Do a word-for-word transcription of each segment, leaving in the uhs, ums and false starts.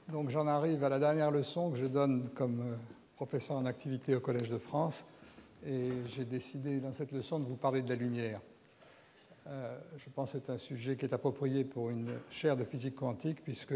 Donc j'en arrive à la dernière leçon que je donne comme professeur en activité au Collège de France. Et j'ai décidé dans cette leçon de vous parler de la lumière. Euh, je pense que c'est un sujet qui est approprié pour une chaire de physique quantique, puisque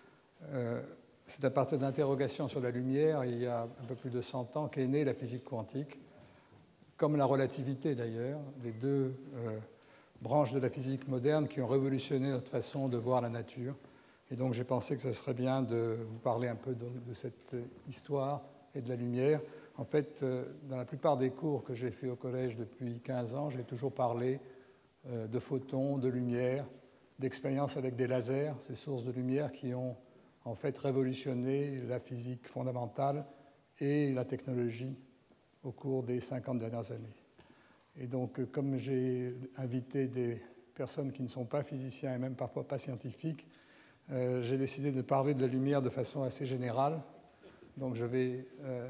euh, c'est à partir d'interrogations sur la lumière, il y a un peu plus de cent ans, qu'est née la physique quantique, comme la relativité d'ailleurs, les deux euh, branches de la physique moderne qui ont révolutionné notre façon de voir la nature. Et donc j'ai pensé que ce serait bien de vous parler un peu de, de cette histoire et de la lumière. En fait, euh, dans la plupart des cours que j'ai fait au collège depuis quinze ans, j'ai toujours parlé euh, de photons, de lumière, d'expériences avec des lasers, ces sources de lumière qui ont en fait révolutionné la physique fondamentale et la technologie au cours des cinquante dernières années. Et donc, euh, comme j'ai invité des personnes qui ne sont pas physiciens et même parfois pas scientifiques, Euh, j'ai décidé de parler de la lumière de façon assez générale. Donc je vais, euh,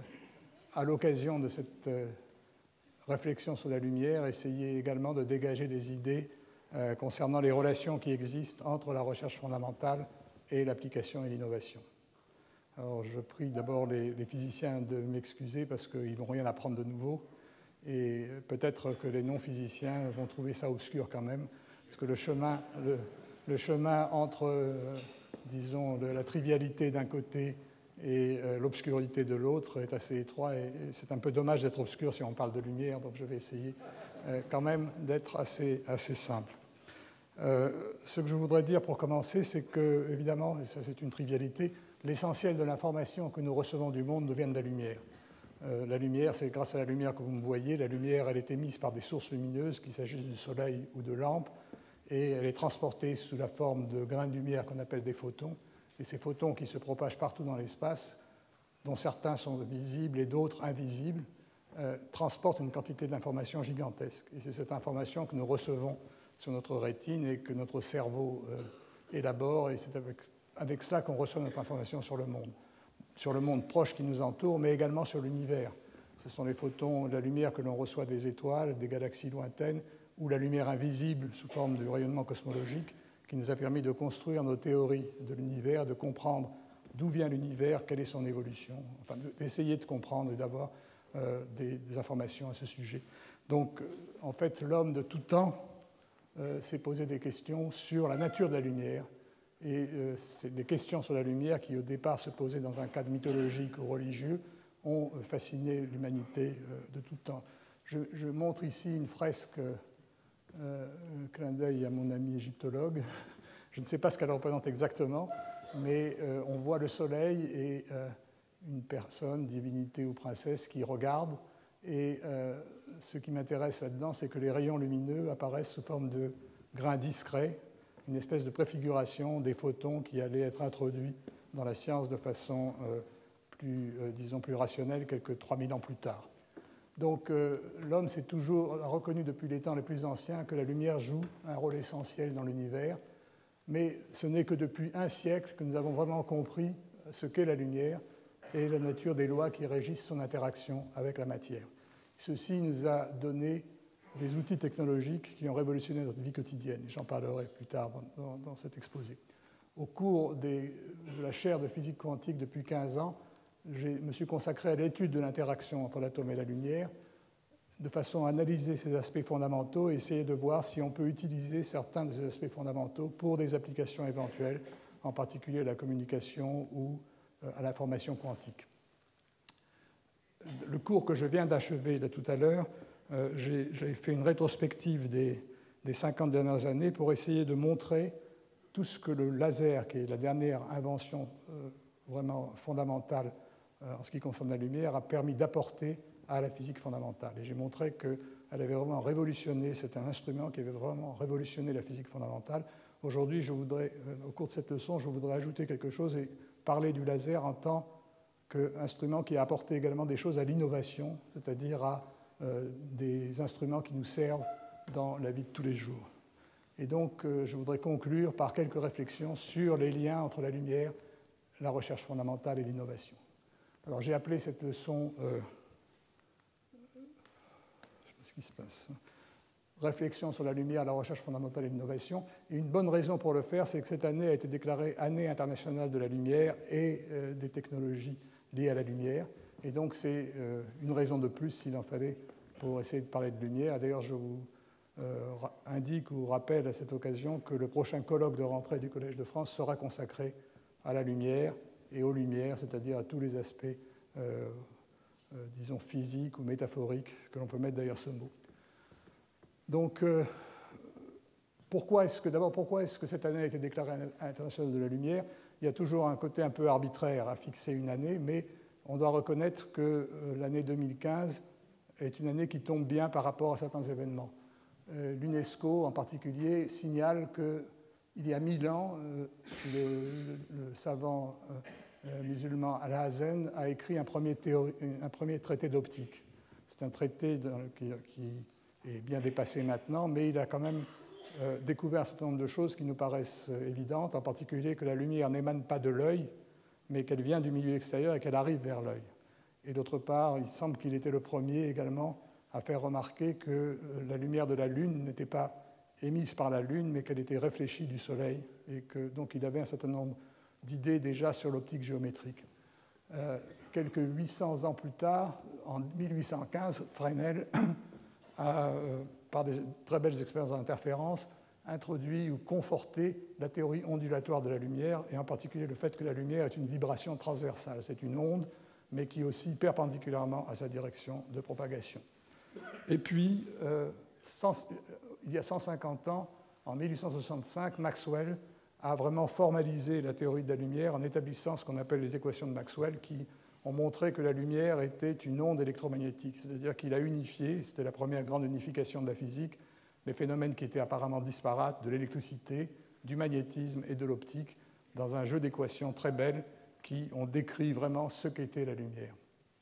à l'occasion de cette euh, réflexion sur la lumière, essayer également de dégager des idées euh, concernant les relations qui existent entre la recherche fondamentale et l'application et l'innovation. Alors je prie d'abord les, les physiciens de m'excuser parce qu'ils ne vont rien apprendre de nouveau. Et peut-être que les non-physiciens vont trouver ça obscur quand même, parce que le chemin... Le, Le chemin entre, euh, disons, la trivialité d'un côté et euh, l'obscurité de l'autre est assez étroit. Et, et c'est un peu dommage d'être obscur si on parle de lumière, donc je vais essayer euh, quand même d'être assez, assez simple. Euh, ce que je voudrais dire pour commencer, c'est que, évidemment, et ça c'est une trivialité, l'essentiel de l'information que nous recevons du monde nous vient de la lumière. Euh, la lumière, c'est grâce à la lumière que vous me voyez. La lumière, elle est émise par des sources lumineuses, qu'il s'agisse du soleil ou de lampes, et elle est transportée sous la forme de grains de lumière qu'on appelle des photons. Et ces photons qui se propagent partout dans l'espace, dont certains sont visibles et d'autres invisibles, euh, transportent une quantité d'informations gigantesque. Et c'est cette information que nous recevons sur notre rétine et que notre cerveau euh, élabore. Et c'est avec, avec cela qu'on reçoit notre information sur le monde. Sur le monde proche qui nous entoure, mais également sur l'univers. Ce sont les photons, la lumière que l'on reçoit des étoiles, des galaxies lointaines, ou la lumière invisible sous forme de rayonnement cosmologique qui nous a permis de construire nos théories de l'univers, de comprendre d'où vient l'univers, quelle est son évolution, enfin d'essayer de comprendre et d'avoir euh, des, des informations à ce sujet. Donc, euh, en fait, l'homme de tout temps euh, s'est posé des questions sur la nature de la lumière. Et euh, c'est des questions sur la lumière qui, au départ, se posaient dans un cadre mythologique ou religieux, ont fasciné l'humanité euh, de tout temps. Je, je montre ici une fresque... Euh, un clin d'œil à mon ami égyptologue. Je ne sais pas ce qu'elle représente exactement, mais euh, on voit le soleil et euh, une personne, divinité ou princesse, qui regarde. Et euh, ce qui m'intéresse là-dedans, c'est que les rayons lumineux apparaissent sous forme de grains discrets, une espèce de préfiguration des photons qui allaient être introduits dans la science de façon euh, plus, euh, disons, plus rationnelle quelques trois mille ans plus tard. Donc euh, l'homme s'est toujours reconnu depuis les temps les plus anciens que la lumière joue un rôle essentiel dans l'univers, mais ce n'est que depuis un siècle que nous avons vraiment compris ce qu'est la lumière et la nature des lois qui régissent son interaction avec la matière. Ceci nous a donné des outils technologiques qui ont révolutionné notre vie quotidienne, et j'en parlerai plus tard dans, dans, dans cet exposé. Au cours des, de la chaire de physique quantique depuis quinze ans, je me suis consacré à l'étude de l'interaction entre l'atome et la lumière, de façon à analyser ces aspects fondamentaux et essayer de voir si on peut utiliser certains de ces aspects fondamentaux pour des applications éventuelles, en particulier à la communication ou à l'information quantique. Le cours que je viens d'achever là tout à l'heure, euh, j'ai, j'ai fait une rétrospective des, des cinquante dernières années pour essayer de montrer tout ce que le laser, qui est la dernière invention euh, vraiment fondamentale en ce qui concerne la lumière, a permis d'apporter à la physique fondamentale. Et j'ai montré qu'elle avait vraiment révolutionné, c'est un instrument qui avait vraiment révolutionné la physique fondamentale. Aujourd'hui, je voudrais, au cours de cette leçon, je voudrais ajouter quelque chose et parler du laser en tant qu'instrument qui a apporté également des choses à l'innovation, c'est-à-dire à euh, des instruments qui nous servent dans la vie de tous les jours. Et donc, euh, je voudrais conclure par quelques réflexions sur les liens entre la lumière, la recherche fondamentale et l'innovation. Alors j'ai appelé cette leçon, euh, je ne sais pas ce qui se passe, réflexion sur la lumière, la recherche fondamentale et l'innovation. Et une bonne raison pour le faire, c'est que cette année a été déclarée année internationale de la lumière et euh, des technologies liées à la lumière. Et donc c'est euh, une raison de plus, s'il en fallait, pour essayer de parler de lumière. D'ailleurs, je vous euh, indique ou rappelle à cette occasion que le prochain colloque de rentrée du Collège de France sera consacré à la lumière et aux lumières, c'est-à-dire à tous les aspects, euh, euh, disons, physiques ou métaphoriques, que l'on peut mettre derrière ce mot. Donc, euh, pourquoi est-ce que, d'abord, pourquoi est-ce que cette année a été déclarée internationale de la lumière? Il y a toujours un côté un peu arbitraire à fixer une année, mais on doit reconnaître que euh, l'année deux mille quinze est une année qui tombe bien par rapport à certains événements. Euh, L'UNESCO, en particulier, signale qu'il y a mille ans, euh, le, le, le savant euh, musulman Al-Hazen a écrit un premier, théorie, un premier traité d'optique. C'est un traité dans, qui, qui est bien dépassé maintenant, mais il a quand même euh, découvert un certain nombre de choses qui nous paraissent évidentes, en particulier que la lumière n'émane pas de l'œil, mais qu'elle vient du milieu extérieur et qu'elle arrive vers l'œil. Et d'autre part, il semble qu'il était le premier également à faire remarquer que la lumière de la Lune n'était pas émise par la Lune, mais qu'elle était réfléchie du Soleil, et que donc il avait un certain nombre d'idées déjà sur l'optique géométrique. Euh, quelques huit cents ans plus tard, en mille huit cent quinze, Fresnel a, euh, par des très belles expériences d'interférence, introduit ou conforté la théorie ondulatoire de la lumière, et en particulier le fait que la lumière est une vibration transversale. C'est une onde, mais qui oscille perpendiculairement à sa direction de propagation. Et puis, euh, cent, il y a cent cinquante ans, en mille huit cent soixante-cinq, Maxwell a vraiment formalisé la théorie de la lumière en établissant ce qu'on appelle les équations de Maxwell, qui ont montré que la lumière était une onde électromagnétique, c'est-à-dire qu'il a unifié, c'était la première grande unification de la physique, les phénomènes qui étaient apparemment disparates de l'électricité, du magnétisme et de l'optique dans un jeu d'équations très belles qui ont décrit vraiment ce qu'était la lumière.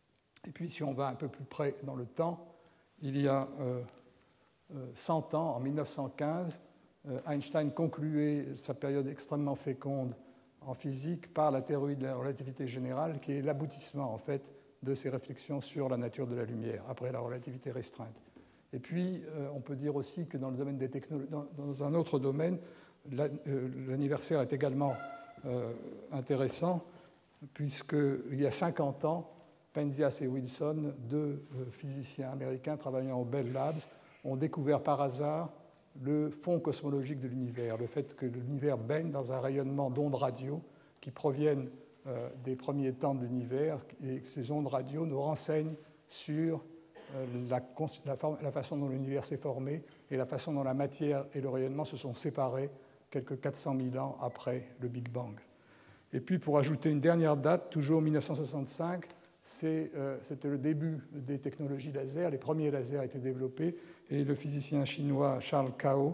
Et puis, si on va un peu plus près dans le temps, il y a euh, euh, cent ans, en mille neuf cent quinze, euh, Einstein concluait sa période extrêmement féconde en physique par la théorie de la relativité générale, qui est l'aboutissement, en fait, de ses réflexions sur la nature de la lumière, après la relativité restreinte. Et puis, euh, on peut dire aussi que dans le domaine des technologies, dans, dans un autre domaine, l'anniversaire est également euh, intéressant, puisqu'il y a cinquante ans, Penzias et Wilson, deux euh, physiciens américains travaillant au Bell Labs, ont découvert par hasard le fond cosmologique de l'univers, le fait que l'univers baigne dans un rayonnement d'ondes radio qui proviennent euh, des premiers temps de l'univers, et que ces ondes radio nous renseignent sur euh, la, la, la façon dont l'univers s'est formé et la façon dont la matière et le rayonnement se sont séparés quelques quatre cent mille ans après le Big Bang. Et puis, pour ajouter une dernière date, toujours mille neuf cent soixante-cinq, c'est, euh, c'était le début des technologies laser. Les premiers lasers étaient développés et le physicien chinois Charles Cao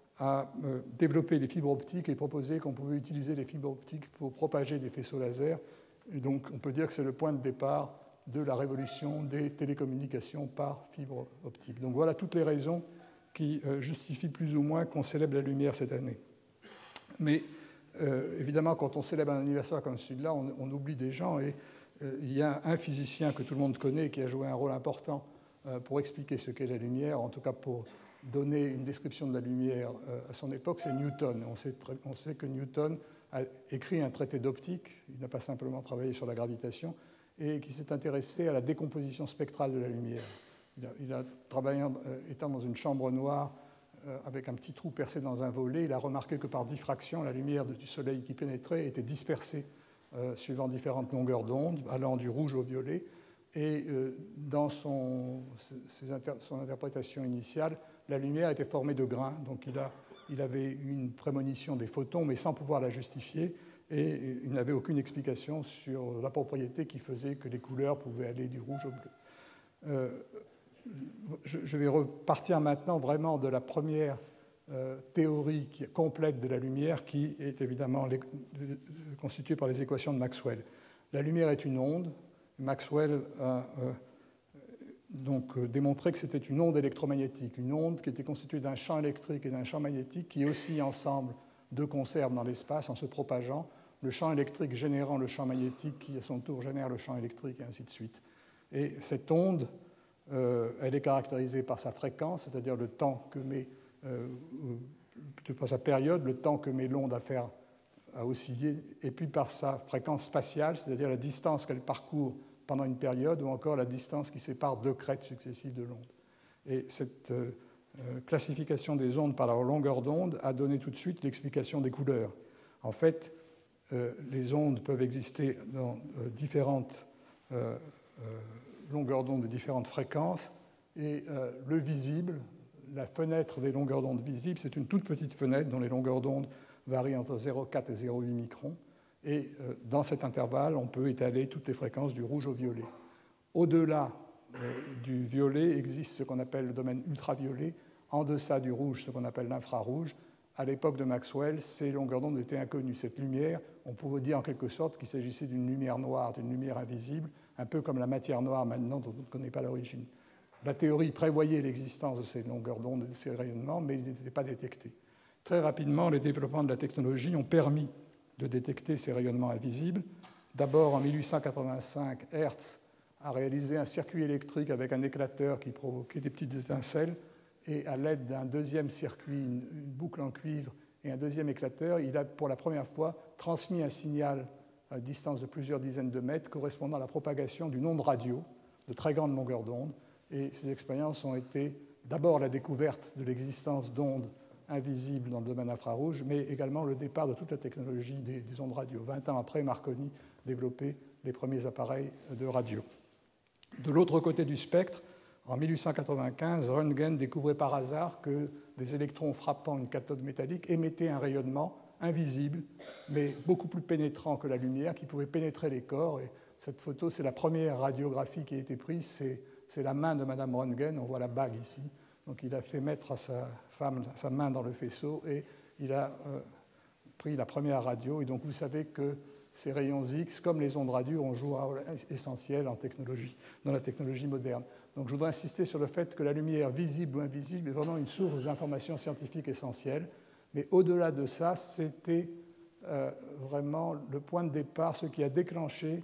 a euh, développé les fibres optiques et proposé qu'on pouvait utiliser les fibres optiques pour propager des faisceaux laser. Et donc, on peut dire que c'est le point de départ de la révolution des télécommunications par fibre optique. Donc, voilà toutes les raisons qui euh, justifient plus ou moins qu'on célèbre la lumière cette année. Mais euh, évidemment, quand on célèbre un anniversaire comme celui-là, on, on oublie des gens. Et euh, il y a un physicien que tout le monde connaît qui a joué un rôle important euh, pour expliquer ce qu'est la lumière, en tout cas pour donner une description de la lumière euh, à son époque, c'est Newton. On sait, très, on sait que Newton a écrit un traité d'optique, il n'a pas simplement travaillé sur la gravitation, et qui s'est intéressé à la décomposition spectrale de la lumière. Il a, il a travaillé, euh, étant dans une chambre noire, avec un petit trou percé dans un volet, il a remarqué que par diffraction, la lumière du soleil qui pénétrait était dispersée euh, suivant différentes longueurs d'onde, allant du rouge au violet. Et euh, dans son, ses inter, son interprétation initiale, la lumière était formée de grains. Donc il, a, il avait une prémonition des photons, mais sans pouvoir la justifier. Et il n'avait aucune explication sur la propriété qui faisait que les couleurs pouvaient aller du rouge au bleu. Euh, Je vais repartir maintenant vraiment de la première euh, théorie qui est complète de la lumière, qui est évidemment les, de, de, constituée par les équations de Maxwell. La lumière est une onde. Maxwell a euh, donc euh, démontré que c'était une onde électromagnétique, une onde qui était constituée d'un champ électrique et d'un champ magnétique qui oscillent ensemble de concert dans l'espace en se propageant, le champ électrique générant le champ magnétique qui à son tour génère le champ électrique et ainsi de suite. Et cette onde Euh, elle est caractérisée par sa fréquence, c'est-à-dire le temps que met, euh, par sa période, le temps que met l'onde à faire à osciller, et puis par sa fréquence spatiale, c'est-à-dire la distance qu'elle parcourt pendant une période, ou encore la distance qui sépare deux crêtes successives de l'onde. Et cette euh, classification des ondes par leur longueur d'onde a donné tout de suite l'explication des couleurs. En fait, euh, les ondes peuvent exister dans euh, différentes euh, euh, longueurs d'onde de différentes fréquences, et euh, le visible, la fenêtre des longueurs d'onde visibles, c'est une toute petite fenêtre dont les longueurs d'onde varient entre zéro virgule quatre et zéro virgule huit microns, et euh, dans cet intervalle, on peut étaler toutes les fréquences du rouge au violet. Au-delà euh, du violet existe ce qu'on appelle le domaine ultraviolet, en deçà du rouge, ce qu'on appelle l'infrarouge. À l'époque de Maxwell, ces longueurs d'onde étaient inconnues. Cette lumière, on pouvait dire en quelque sorte qu'il s'agissait d'une lumière noire, d'une lumière invisible, un peu comme la matière noire maintenant dont on ne connaît pas l'origine. La théorie prévoyait l'existence de ces longueurs d'onde et de ces rayonnements, mais ils n'étaient pas détectés. Très rapidement, les développements de la technologie ont permis de détecter ces rayonnements invisibles. D'abord, en mille huit cent quatre-vingt-cinq, Hertz a réalisé un circuit électrique avec un éclateur qui provoquait des petites étincelles, et à l'aide d'un deuxième circuit, une, une boucle en cuivre et un deuxième éclateur, il a pour la première fois transmis un signal à distance de plusieurs dizaines de mètres correspondant à la propagation d'une onde radio de très grande longueur d'onde. Et ces expériences ont été d'abord la découverte de l'existence d'ondes invisibles dans le domaine infrarouge, mais également le départ de toute la technologie des, des ondes radio. Vingt ans après, Marconi développait les premiers appareils de radio. De l'autre côté du spectre, en mille huit cent quatre-vingt-quinze, Röntgen découvrait par hasard que des électrons frappant une cathode métallique émettaient un rayonnement invisible, mais beaucoup plus pénétrant que la lumière, qui pouvait pénétrer les corps. Et cette photo, c'est la première radiographie qui a été prise, c'est, c'est la main de Madame Röntgen, on voit la bague ici. Donc il a fait mettre à sa femme sa main dans le faisceau et il a euh, pris la première radio. Et donc vous savez que ces rayons X, comme les ondes radio, ont joué un rôle essentiel en technologie, dans la technologie moderne. Donc je voudrais insister sur le fait que la lumière, visible ou invisible, est vraiment une source d'information scientifique essentielle. Mais au-delà de ça, c'était euh, vraiment le point de départ, ce qui a déclenché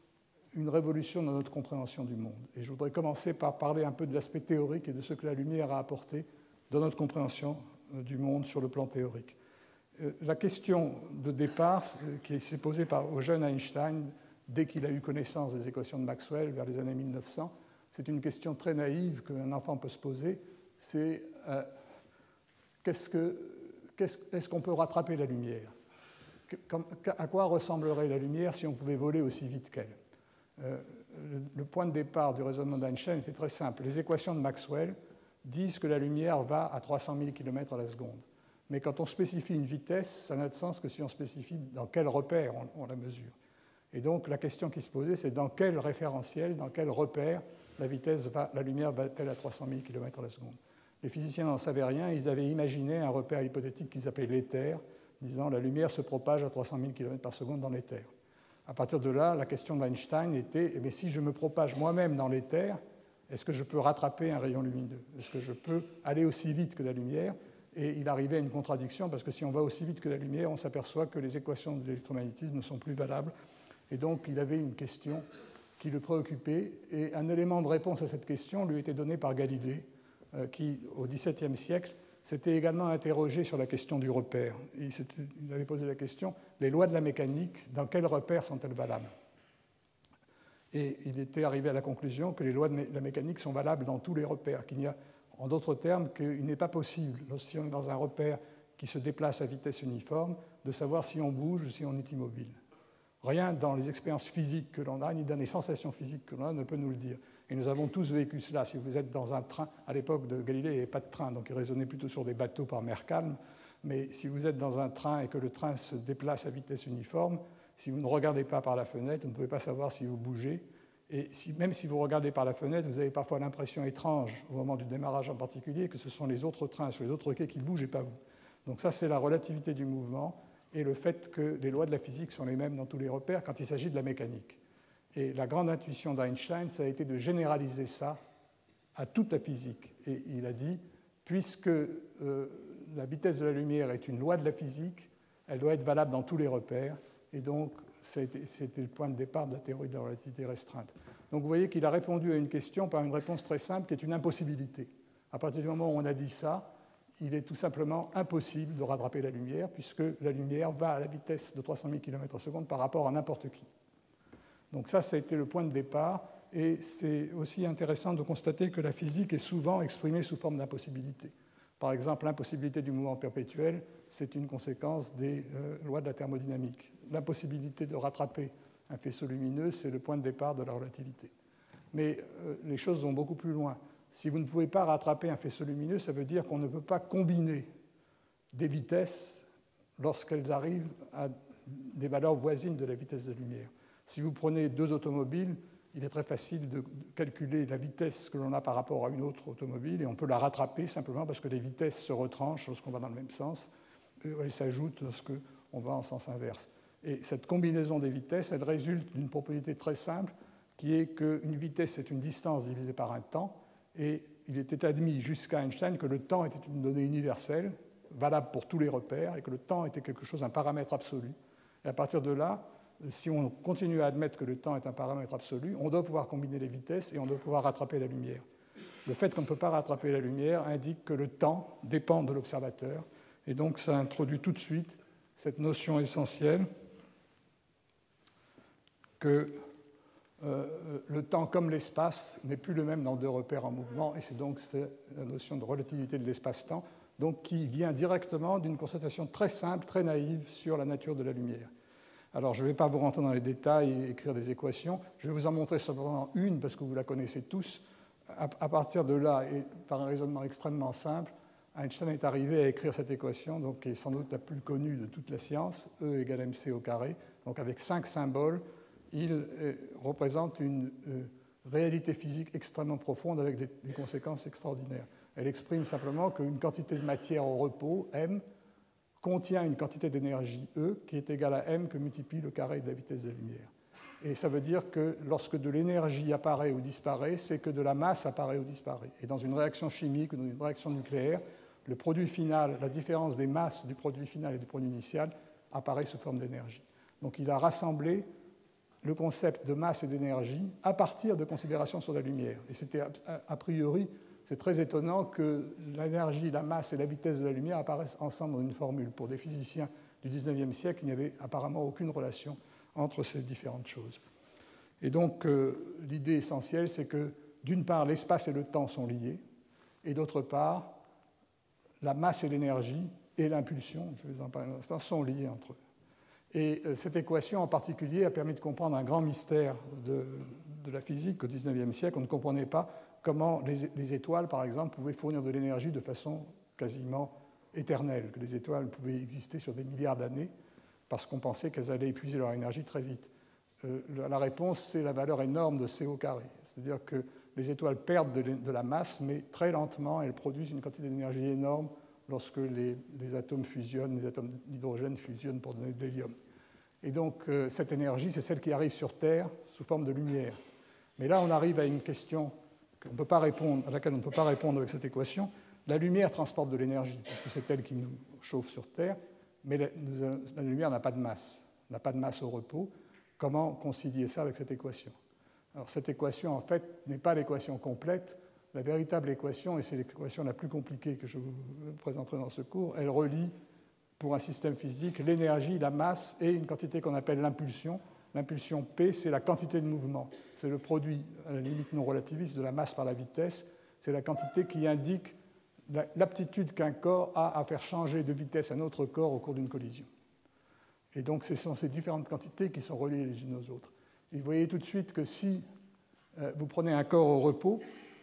une révolution dans notre compréhension du monde. Et je voudrais commencer par parler un peu de l'aspect théorique et de ce que la lumière a apporté dans notre compréhension du monde sur le plan théorique. Euh, la question de départ qui s'est posée par, au jeune Einstein, dès qu'il a eu connaissance des équations de Maxwell vers les années mille neuf cents, c'est une question très naïve qu'un enfant peut se poser, c'est euh, qu'est-ce que, qu'est-ce, est-ce qu'on peut rattraper la lumière ? À quoi ressemblerait la lumière si on pouvait voler aussi vite qu'elle ? euh, le, le point de départ du raisonnement d'Einstein était très simple. Les équations de Maxwell disent que la lumière va à trois cent mille kilomètres à la seconde. Mais quand on spécifie une vitesse, ça n'a de sens que si on spécifie dans quel repère on, on la mesure. Et donc la question qui se posait, c'est dans quel référentiel, dans quel repère la vitesse va, la lumière va-t-elle à trois cent mille kilomètres à la seconde. Les physiciens n'en savaient rien, ils avaient imaginé un repère hypothétique qu'ils appelaient l'éther, disant la lumière se propage à trois cent mille kilomètres par seconde dans l'éther. À partir de là, la question d'Einstein était, eh bien, si je me propage moi-même dans l'éther, est-ce que je peux rattraper un rayon lumineux ? Est-ce que je peux aller aussi vite que la lumière ? Et il arrivait à une contradiction, parce que si on va aussi vite que la lumière, on s'aperçoit que les équations de l'électromagnétisme ne sont plus valables. Et donc, il avait une question qui le préoccupait, et un élément de réponse à cette question lui était donné par Galilée, euh, qui, au dix-septième siècle, s'était également interrogé sur la question du repère. Il, il avait posé la question, les lois de la mécanique, dans quel repère sont-elles valables ? Et il était arrivé à la conclusion que les lois de la mécanique sont valables dans tous les repères, qu'il n'y a, en d'autres termes, qu'il n'est pas possible, si on est dans un repère qui se déplace à vitesse uniforme, de savoir si on bouge ou si on est immobile. Rien dans les expériences physiques que l'on a, ni dans les sensations physiques que l'on a, ne peut nous le dire. Et nous avons tous vécu cela. Si vous êtes dans un train, à l'époque de Galilée, il n'y avait pas de train, donc il raisonnait plutôt sur des bateaux par mer calme. Mais si vous êtes dans un train et que le train se déplace à vitesse uniforme, si vous ne regardez pas par la fenêtre, vous ne pouvez pas savoir si vous bougez. Et si, même si vous regardez par la fenêtre, vous avez parfois l'impression étrange, au moment du démarrage en particulier, que ce sont les autres trains sur les autres quais qui bougent et pas vous. Donc ça, c'est la relativité du mouvement et le fait que les lois de la physique sont les mêmes dans tous les repères quand il s'agit de la mécanique. Et la grande intuition d'Einstein, ça a été de généraliser ça à toute la physique. Et il a dit, puisque euh, la vitesse de la lumière est une loi de la physique, elle doit être valable dans tous les repères. Et donc, c'était le point de départ de la théorie de la relativité restreinte. Donc vous voyez qu'il a répondu à une question par une réponse très simple qui est une impossibilité. À partir du moment où on a dit ça, il est tout simplement impossible de rattraper la lumière, puisque la lumière va à la vitesse de trois cent mille kilomètres par seconde par rapport à n'importe qui. Donc ça, ça a été le point de départ, et c'est aussi intéressant de constater que la physique est souvent exprimée sous forme d'impossibilité. Par exemple, l'impossibilité du mouvement perpétuel, c'est une conséquence des euh, lois de la thermodynamique. L'impossibilité de rattraper un faisceau lumineux, c'est le point de départ de la relativité. Mais euh, les choses vont beaucoup plus loin. Si vous ne pouvez pas rattraper un faisceau lumineux, ça veut dire qu'on ne peut pas combiner des vitesses lorsqu'elles arrivent à des valeurs voisines de la vitesse de la lumière. Si vous prenez deux automobiles, il est très facile de calculer la vitesse que l'on a par rapport à une autre automobile, et on peut la rattraper simplement parce que les vitesses se retranchent lorsqu'on va dans le même sens, et elles s'ajoutent lorsqu'on va en sens inverse. Et cette combinaison des vitesses, elle résulte d'une propriété très simple, qui est qu'une vitesse est une distance divisée par un temps, et il était admis jusqu'à Einstein que le temps était une donnée universelle, valable pour tous les repères, et que le temps était quelque chose, un paramètre absolu. Et à partir de là, si on continue à admettre que le temps est un paramètre absolu, on doit pouvoir combiner les vitesses et on doit pouvoir rattraper la lumière. Le fait qu'on ne peut pas rattraper la lumière indique que le temps dépend de l'observateur, et donc ça introduit tout de suite cette notion essentielle que euh, le temps comme l'espace n'est plus le même dans deux repères en mouvement, et c'est donc la notion de relativité de l'espace-temps, donc qui vient directement d'une constatation très simple, très naïve sur la nature de la lumière. Alors, je ne vais pas vous rentrer dans les détails et écrire des équations. Je vais vous en montrer simplement une, parce que vous la connaissez tous. À partir de là, et par un raisonnement extrêmement simple, Einstein est arrivé à écrire cette équation, donc, qui est sans doute la plus connue de toute la science, E égale mc au carré. Donc, avec cinq symboles, il euh, représente une euh, réalité physique extrêmement profonde avec des, des conséquences extraordinaires. Elle exprime simplement qu'une quantité de matière au repos, m, contient une quantité d'énergie E qui est égale à m que multiplie le carré de la vitesse de la lumière. Et ça veut dire que lorsque de l'énergie apparaît ou disparaît, c'est que de la masse apparaît ou disparaît. Et dans une réaction chimique ou dans une réaction nucléaire, le produit final, la différence des masses du produit final et du produit initial apparaît sous forme d'énergie. Donc il a rassemblé le concept de masse et d'énergie à partir de considérations sur la lumière. Et c'était a priori... C'est très étonnant que l'énergie, la masse et la vitesse de la lumière apparaissent ensemble dans une formule. Pour des physiciens du dix-neuvième siècle, il n'y avait apparemment aucune relation entre ces différentes choses. Et donc, euh, l'idée essentielle, c'est que, d'une part, l'espace et le temps sont liés, et d'autre part, la masse et l'énergie et l'impulsion, je vais en parler un instant, sont liés entre eux. Et euh, cette équation en particulier a permis de comprendre un grand mystère de, de la physique au dix-neuvième siècle. On ne comprenait pas comment les, les étoiles, par exemple, pouvaient fournir de l'énergie de façon quasiment éternelle, que les étoiles pouvaient exister sur des milliards d'années, parce qu'on pensait qu'elles allaient épuiser leur énergie très vite. Euh, la réponse, c'est la valeur énorme de C au carré. C'est-à-dire que les étoiles perdent de, de la masse, mais très lentement, elles produisent une quantité d'énergie énorme lorsque les, les atomes fusionnent, les atomes d'hydrogène fusionnent pour donner de l'hélium. Et donc, euh, cette énergie, c'est celle qui arrive sur Terre sous forme de lumière. Mais là, on arrive à une question qu'on ne peut pas répondre, à laquelle on ne peut pas répondre avec cette équation. La lumière transporte de l'énergie, puisque c'est elle qui nous chauffe sur Terre, mais la, nous, la lumière n'a pas de masse, n'a pas de masse au repos. Comment concilier ça avec cette équation? Alors, cette équation, en fait, n'est pas l'équation complète. La véritable équation, et c'est l'équation la plus compliquée que je vous présenterai dans ce cours, elle relie, pour un système physique, l'énergie, la masse et une quantité qu'on appelle l'impulsion. L'impulsion P, c'est la quantité de mouvement. C'est le produit, à la limite non relativiste, de la masse par la vitesse. C'est la quantité qui indique l'aptitude qu'un corps a à faire changer de vitesse un autre corps au cours d'une collision. Et donc, ce sont ces différentes quantités qui sont reliées les unes aux autres. Et vous voyez tout de suite que si euh, vous prenez un corps au repos,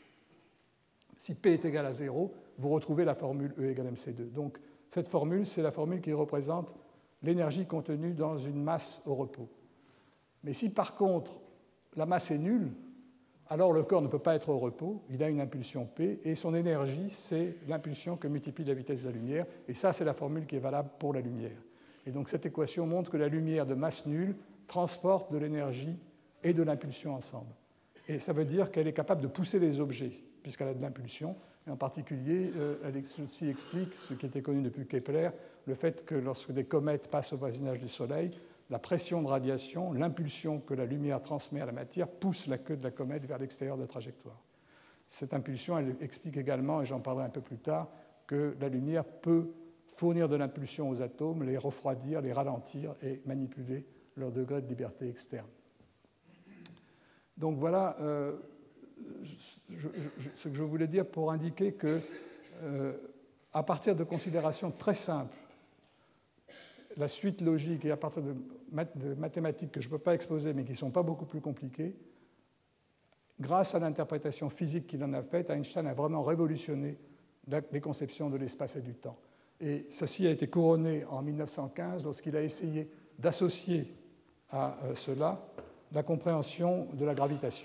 si P est égal à zéro, vous retrouvez la formule E égale mc deux. Donc, cette formule, c'est la formule qui représente l'énergie contenue dans une masse au repos. Mais si par contre la masse est nulle, alors le corps ne peut pas être au repos, il a une impulsion P, et son énergie, c'est l'impulsion que multiplie la vitesse de la lumière, et ça, c'est la formule qui est valable pour la lumière. Et donc cette équation montre que la lumière de masse nulle transporte de l'énergie et de l'impulsion ensemble. Et ça veut dire qu'elle est capable de pousser les objets, puisqu'elle a de l'impulsion. Et en particulier, euh, elle aussi explique ce qui était connu depuis Kepler, le fait que lorsque des comètes passent au voisinage du Soleil, la pression de radiation, l'impulsion que la lumière transmet à la matière, pousse la queue de la comète vers l'extérieur de la trajectoire. Cette impulsion, elle explique également, et j'en parlerai un peu plus tard, que la lumière peut fournir de l'impulsion aux atomes, les refroidir, les ralentir et manipuler leur degré de liberté externe. Donc voilà euh, je, je, ce que je voulais dire pour indiquer que, euh, à partir de considérations très simples, la suite logique et à partir de, mat de mathématiques que je ne peux pas exposer mais qui ne sont pas beaucoup plus compliquées, grâce à l'interprétation physique qu'il en a faite, Einstein a vraiment révolutionné les conceptions de l'espace et du temps. Et ceci a été couronné en mille neuf cent quinze lorsqu'il a essayé d'associer à cela la compréhension de la gravitation.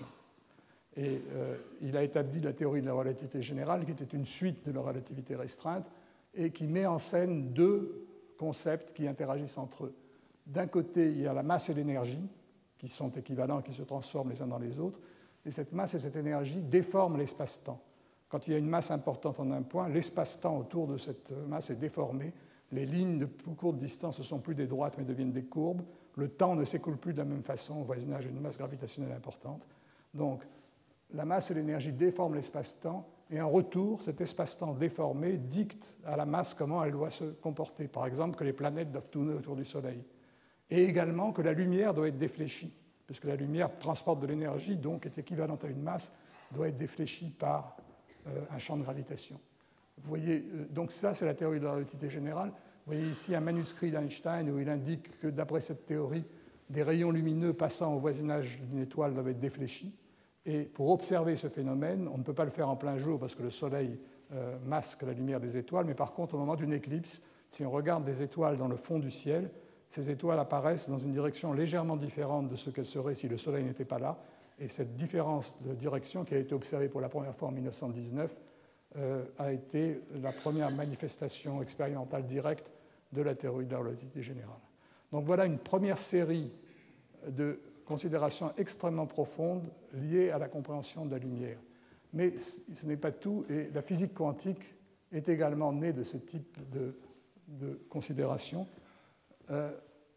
Et euh, il a établi la théorie de la relativité générale, qui était une suite de la relativité restreinte, et qui met en scène deux concepts qui interagissent entre eux. D'un côté, il y a la masse et l'énergie, qui sont équivalents, qui se transforment les uns dans les autres, et cette masse et cette énergie déforment l'espace-temps. Quand il y a une masse importante en un point, l'espace-temps autour de cette masse est déformé, les lignes de plus courte distance ne sont plus des droites mais deviennent des courbes, le temps ne s'écoule plus de la même façon au voisinage d'une masse gravitationnelle importante. Donc, la masse et l'énergie déforment l'espace-temps, et en retour, cet espace-temps déformé dicte à la masse comment elle doit se comporter. Par exemple, que les planètes doivent tourner autour du Soleil. Et également que la lumière doit être défléchie, puisque la lumière transporte de l'énergie, donc est équivalente à une masse, doit être défléchie par euh, un champ de gravitation. Vous voyez, euh, donc ça, c'est la théorie de la relativité générale. Vous voyez ici un manuscrit d'Einstein où il indique que, d'après cette théorie, des rayons lumineux passant au voisinage d'une étoile doivent être défléchis. Et pour observer ce phénomène, on ne peut pas le faire en plein jour parce que le Soleil euh, masque la lumière des étoiles, mais par contre, au moment d'une éclipse, si on regarde des étoiles dans le fond du ciel, ces étoiles apparaissent dans une direction légèrement différente de ce qu'elles seraient si le Soleil n'était pas là. Et cette différence de direction, qui a été observée pour la première fois en mille neuf cent dix-neuf, euh, a été la première manifestation expérimentale directe de la théorie de la relativité générale. Donc voilà une première série de considérations extrêmement profondes liées à la compréhension de la lumière. Mais ce n'est pas tout, et la physique quantique est également née de ce type de, de considérations. Euh,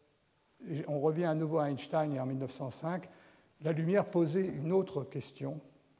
on revient à nouveau à Einstein et en mille neuf cent cinq. La lumière posait une autre question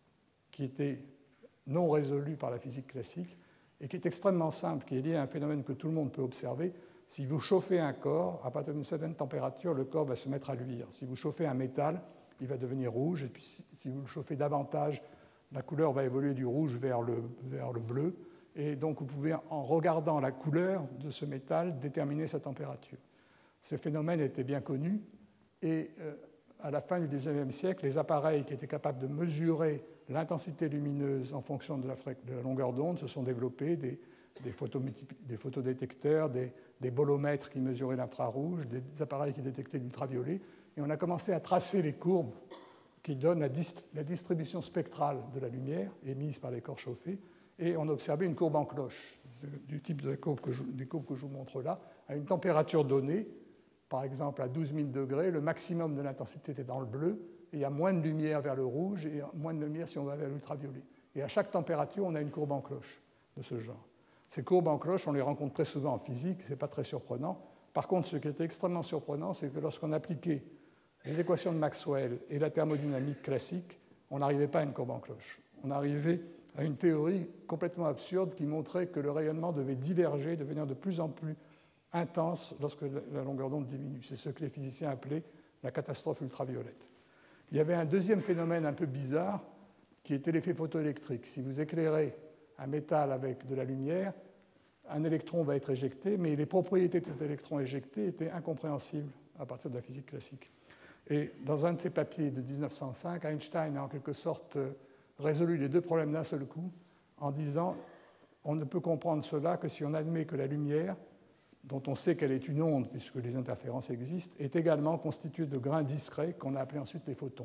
qui était non résolue par la physique classique et qui est extrêmement simple, qui est liée à un phénomène que tout le monde peut observer. Si vous chauffez un corps, à partir d'une certaine température, le corps va se mettre à luire. Si vous chauffez un métal, il va devenir rouge, et puis si vous le chauffez davantage, la couleur va évoluer du rouge vers le, vers le bleu. Et donc vous pouvez, en regardant la couleur de ce métal, déterminer sa température. Ce phénomène était bien connu, et euh, à la fin du dix-neuvième siècle, les appareils qui étaient capables de mesurer l'intensité lumineuse en fonction de la, de la longueur d'onde se sont développés, des, des, des photodétecteurs, des, des bolomètres qui mesuraient l'infrarouge, des appareils qui détectaient l'ultraviolet, et on a commencé à tracer les courbes qui donnent la, dist la distribution spectrale de la lumière émise par les corps chauffés, et on a observé une courbe en cloche, du type de la courbe que je, des courbes que je vous montre là, à une température donnée. Par exemple, à douze mille degrés, le maximum de l'intensité était dans le bleu, et il y a moins de lumière vers le rouge et moins de lumière si on va vers l'ultraviolet. Et à chaque température, on a une courbe en cloche de ce genre. Ces courbes en cloche, on les rencontre très souvent en physique, ce n'est pas très surprenant. Par contre, ce qui était extrêmement surprenant, c'est que lorsqu'on appliquait les équations de Maxwell et la thermodynamique classique, on n'arrivait pas à une courbe en cloche. On arrivait à une théorie complètement absurde qui montrait que le rayonnement devait diverger, devenir de plus en plus intense lorsque la longueur d'onde diminue. C'est ce que les physiciens appelaient la catastrophe ultraviolette. Il y avait un deuxième phénomène un peu bizarre qui était l'effet photoélectrique. Si vous éclairez un métal avec de la lumière, un électron va être éjecté, mais les propriétés de cet électron éjecté étaient incompréhensibles à partir de la physique classique. Et dans un de ses papiers de mille neuf cent cinq, Einstein a en quelque sorte résolu les deux problèmes d'un seul coup en disant on ne peut comprendre cela que si on admet que la lumière, dont on sait qu'elle est une onde, puisque les interférences existent, est également constituée de grains discrets qu'on a appelés ensuite les photons.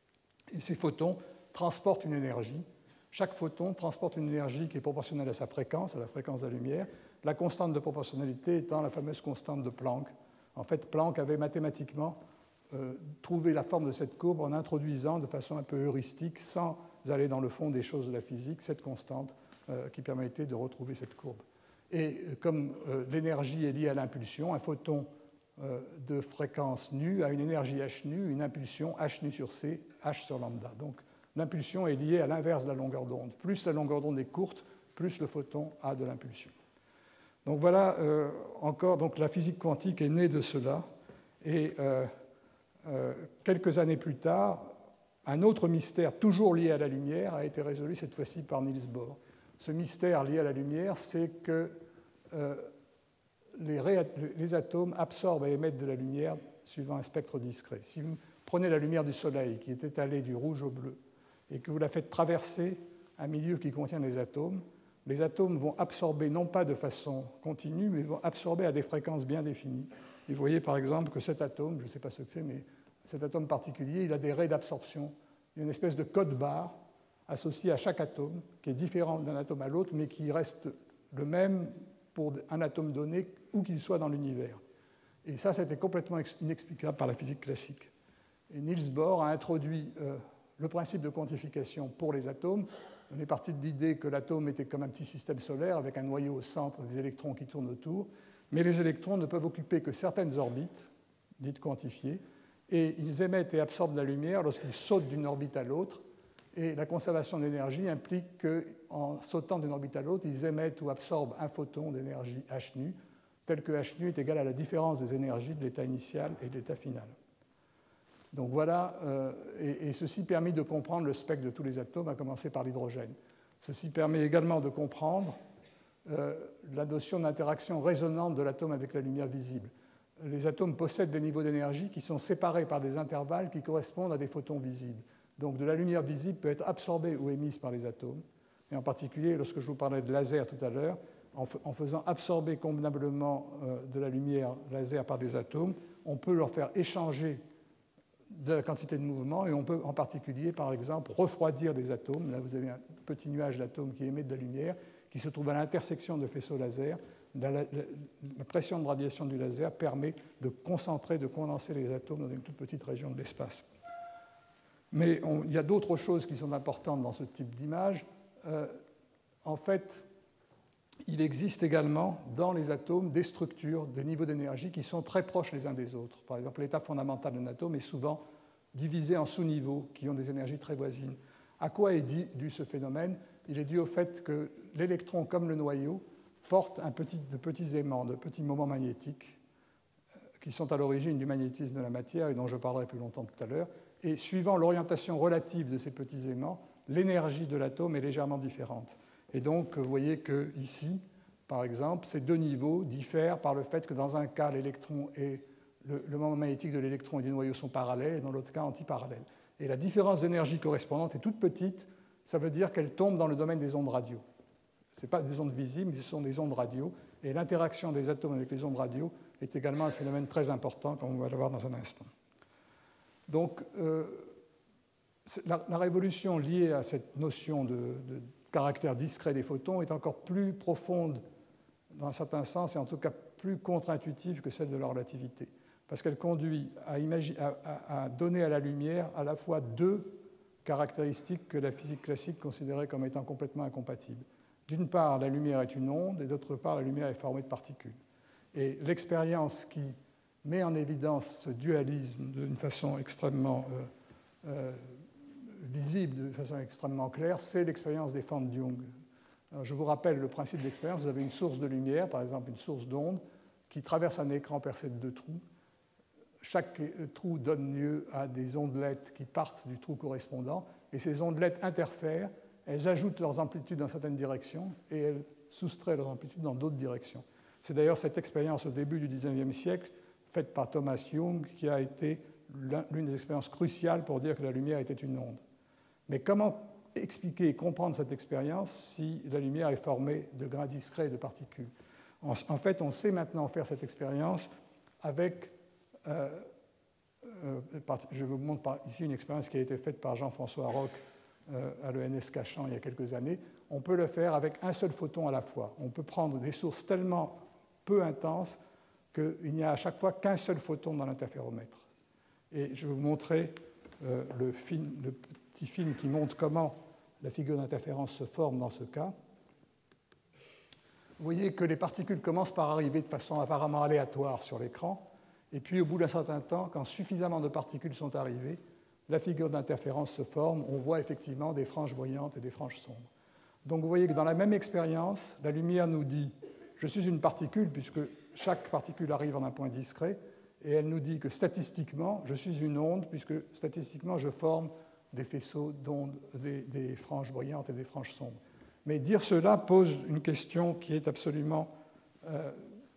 Et ces photons transportent une énergie. Chaque photon transporte une énergie qui est proportionnelle à sa fréquence, à la fréquence de la lumière, la constante de proportionnalité étant la fameuse constante de Planck. En fait, Planck avait mathématiquement euh, trouvé la forme de cette courbe en introduisant de façon un peu heuristique, sans aller dans le fond des choses de la physique, cette constante euh, qui permettait de retrouver cette courbe. Et comme euh, l'énergie est liée à l'impulsion, un photon euh, de fréquence nu à une énergie h nu, une impulsion h nu sur c, h sur lambda. Donc l'impulsion est liée à l'inverse de la longueur d'onde. Plus la longueur d'onde est courte, plus le photon a de l'impulsion. Donc voilà euh, encore, donc la physique quantique est née de cela. Et euh, euh, quelques années plus tard, un autre mystère, toujours lié à la lumière, a été résolu cette fois-ci par Niels Bohr. Ce mystère lié à la lumière, c'est que euh, les, les atomes absorbent et émettent de la lumière suivant un spectre discret. Si vous prenez la lumière du Soleil, qui est étalée du rouge au bleu, et que vous la faites traverser un milieu qui contient des atomes, les atomes vont absorber, non pas de façon continue, mais vont absorber à des fréquences bien définies. Et vous voyez par exemple que cet atome, je ne sais pas ce que c'est, mais cet atome particulier, il a des raies d'absorption. Il y a une espèce de code barre associé à chaque atome, qui est différent d'un atome à l'autre, mais qui reste le même pour un atome donné, où qu'il soit dans l'univers. Et ça, c'était complètement inexplicable par la physique classique. Et Niels Bohr a introduit euh, le principe de quantification pour les atomes. On est parti de l'idée que l'atome était comme un petit système solaire avec un noyau au centre, des électrons qui tournent autour. Mais les électrons ne peuvent occuper que certaines orbites, dites quantifiées, et ils émettent et absorbent la lumière lorsqu'ils sautent d'une orbite à l'autre. Et la conservation d'énergie implique qu'en sautant d'une orbite à l'autre, ils émettent ou absorbent un photon d'énergie h nu, tel que h nu est égal à la différence des énergies de l'état initial et de l'état final. Donc voilà, euh, et, et ceci permet de comprendre le spectre de tous les atomes, à commencer par l'hydrogène. Ceci permet également de comprendre euh, la notion d'interaction résonante de l'atome avec la lumière visible. Les atomes possèdent des niveaux d'énergie qui sont séparés par des intervalles qui correspondent à des photons visibles. Donc de la lumière visible peut être absorbée ou émise par les atomes. Et en particulier, lorsque je vous parlais de laser tout à l'heure, en, en faisant absorber convenablement euh, de la lumière laser par des atomes, on peut leur faire échanger de la quantité de mouvement et on peut en particulier, par exemple, refroidir des atomes. Là, vous avez un petit nuage d'atomes qui émet de la lumière, qui se trouve à l'intersection de faisceaux laser. La, la, la pression de radiation du laser permet de concentrer, de condenser les atomes dans une toute petite région de l'espace. Mais on, il y a d'autres choses qui sont importantes dans ce type d'image. Euh, en fait, il existe également dans les atomes des structures, des niveaux d'énergie qui sont très proches les uns des autres. Par exemple, l'état fondamental d'un atome est souvent divisé en sous-niveaux qui ont des énergies très voisines. À quoi est dû ce phénomène? Il est dû au fait que l'électron, comme le noyau, porte un petit, de petits aimants, de petits moments magnétiques qui sont à l'origine du magnétisme de la matière et dont je parlerai plus longtemps tout à l'heure. Et suivant l'orientation relative de ces petits aimants, l'énergie de l'atome est légèrement différente. Et donc, vous voyez qu'ici, par exemple, ces deux niveaux diffèrent par le fait que dans un cas, l'électron et le, le moment magnétique de l'électron et du noyau sont parallèles, et dans l'autre cas, antiparallèles. Et la différence d'énergie correspondante est toute petite, ça veut dire qu'elle tombe dans le domaine des ondes radio. Ce ne sont pas des ondes visibles, mais ce sont des ondes radio. Et l'interaction des atomes avec les ondes radio est également un phénomène très important, comme on va le voir dans un instant. Donc, euh, la, la révolution liée à cette notion de, de caractère discret des photons est encore plus profonde, dans un certain sens, et en tout cas plus contre-intuitive que celle de la relativité, parce qu'elle conduit à, à, à, à donner à la lumière à la fois deux caractéristiques que la physique classique considérait comme étant complètement incompatibles. D'une part, la lumière est une onde, et d'autre part, la lumière est formée de particules. Et l'expérience qui met en évidence ce dualisme d'une façon extrêmement euh, euh, visible, de façon extrêmement claire, c'est l'expérience des formes de Young. Alors, je vous rappelle le principe de l'expérience. Vous avez une source de lumière, par exemple une source d'onde, qui traverse un écran percé de deux trous. Chaque trou donne lieu à des ondelettes qui partent du trou correspondant, et ces ondelettes interfèrent, elles ajoutent leurs amplitudes dans certaines directions, et elles soustraient leurs amplitudes dans d'autres directions. C'est d'ailleurs cette expérience au début du dix-neuvième siècle, faite par Thomas Young, qui a été l'une des expériences cruciales pour dire que la lumière était une onde. Mais comment expliquer et comprendre cette expérience si la lumière est formée de grains discrets et de particules? En fait, on sait maintenant faire cette expérience avec... Euh, euh, je vous montre ici une expérience qui a été faite par Jean-François Roch euh, à l'E N S Cachan il y a quelques années. On peut le faire avec un seul photon à la fois. On peut prendre des sources tellement peu intenses qu'il n'y a à chaque fois qu'un seul photon dans l'interféromètre. Et je vais vous montrer euh, le, film, le petit film qui montre comment la figure d'interférence se forme dans ce cas. Vous voyez que les particules commencent par arriver de façon apparemment aléatoire sur l'écran, Et puis, au bout d'un certain temps, quand suffisamment de particules sont arrivées, la figure d'interférence se forme. On voit effectivement des franges brillantes et des franges sombres. Donc, vous voyez que dans la même expérience, la lumière nous dit « je suis une particule » puisque chaque particule arrive en un point discret, et elle nous dit que statistiquement, je suis une onde puisque statistiquement, je forme des faisceaux d'ondes, des, des franges brillantes et des franges sombres. Mais dire cela pose une question qui est absolument euh,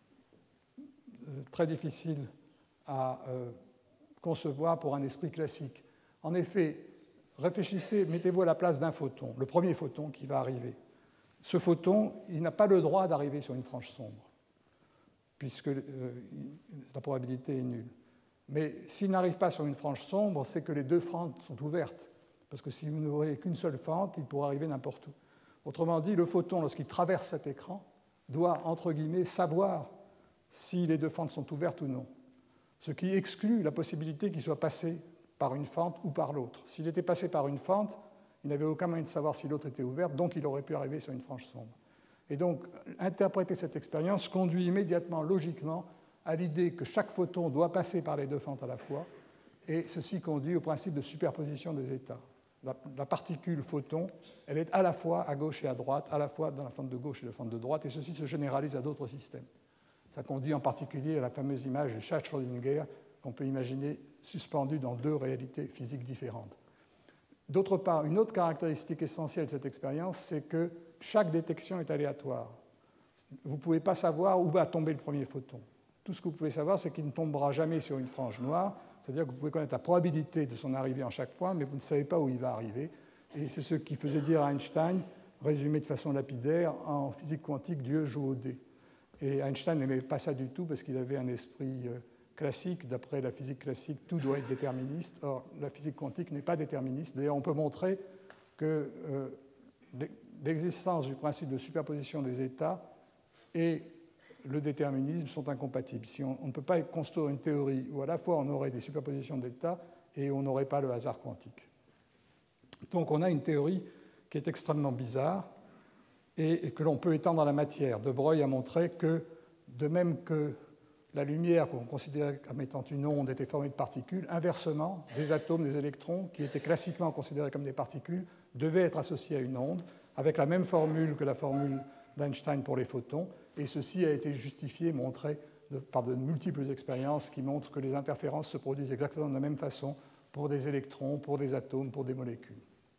très difficile à euh, concevoir pour un esprit classique. En effet, réfléchissez, mettez-vous à la place d'un photon, le premier photon qui va arriver. Ce photon, il n'a pas le droit d'arriver sur une frange sombre, puisque euh, la probabilité est nulle. Mais s'il n'arrive pas sur une frange sombre, c'est que les deux fentes sont ouvertes, parce que si vous n'aurez qu'une seule fente, il pourra arriver n'importe où. Autrement dit, le photon, lorsqu'il traverse cet écran, doit, entre guillemets, savoir si les deux fentes sont ouvertes ou non, ce qui exclut la possibilité qu'il soit passé par une fente ou par l'autre. S'il était passé par une fente, il n'avait aucun moyen de savoir si l'autre était ouverte, donc il aurait pu arriver sur une frange sombre. Et donc, interpréter cette expérience conduit immédiatement, logiquement, à l'idée que chaque photon doit passer par les deux fentes à la fois, et ceci conduit au principe de superposition des états. La, la particule photon, elle est à la fois à gauche et à droite, à la fois dans la fente de gauche et la fente de droite, et ceci se généralise à d'autres systèmes. Ça conduit en particulier à la fameuse image du chat de Schrödinger qu'on peut imaginer suspendue dans deux réalités physiques différentes. D'autre part, une autre caractéristique essentielle de cette expérience, c'est que chaque détection est aléatoire. Vous ne pouvez pas savoir où va tomber le premier photon. Tout ce que vous pouvez savoir, c'est qu'il ne tombera jamais sur une frange noire, c'est-à-dire que vous pouvez connaître la probabilité de son arrivée en chaque point, mais vous ne savez pas où il va arriver. Et c'est ce qui faisait dire à Einstein, résumé de façon lapidaire, en physique quantique, Dieu joue au dé. Et Einstein n'aimait pas ça du tout parce qu'il avait un esprit classique. D'après la physique classique, tout doit être déterministe. Or, la physique quantique n'est pas déterministe. D'ailleurs, on peut montrer que euh, l'existence du principe de superposition des états et le déterminisme sont incompatibles. Si on, on ne peut pas construire une théorie où à la fois on aurait des superpositions d'états et on n'aurait pas le hasard quantique. Donc on a une théorie qui est extrêmement bizarre et que l'on peut étendre à la matière. De Broglie a montré que, de même que la lumière qu'on considérait comme étant une onde était formée de particules, inversement, des atomes, des électrons, qui étaient classiquement considérés comme des particules, devaient être associés à une onde, avec la même formule que la formule d'Einstein pour les photons, et ceci a été justifié, montré de, par de multiples expériences qui montrent que les interférences se produisent exactement de la même façon pour des électrons, pour des atomes, pour des molécules.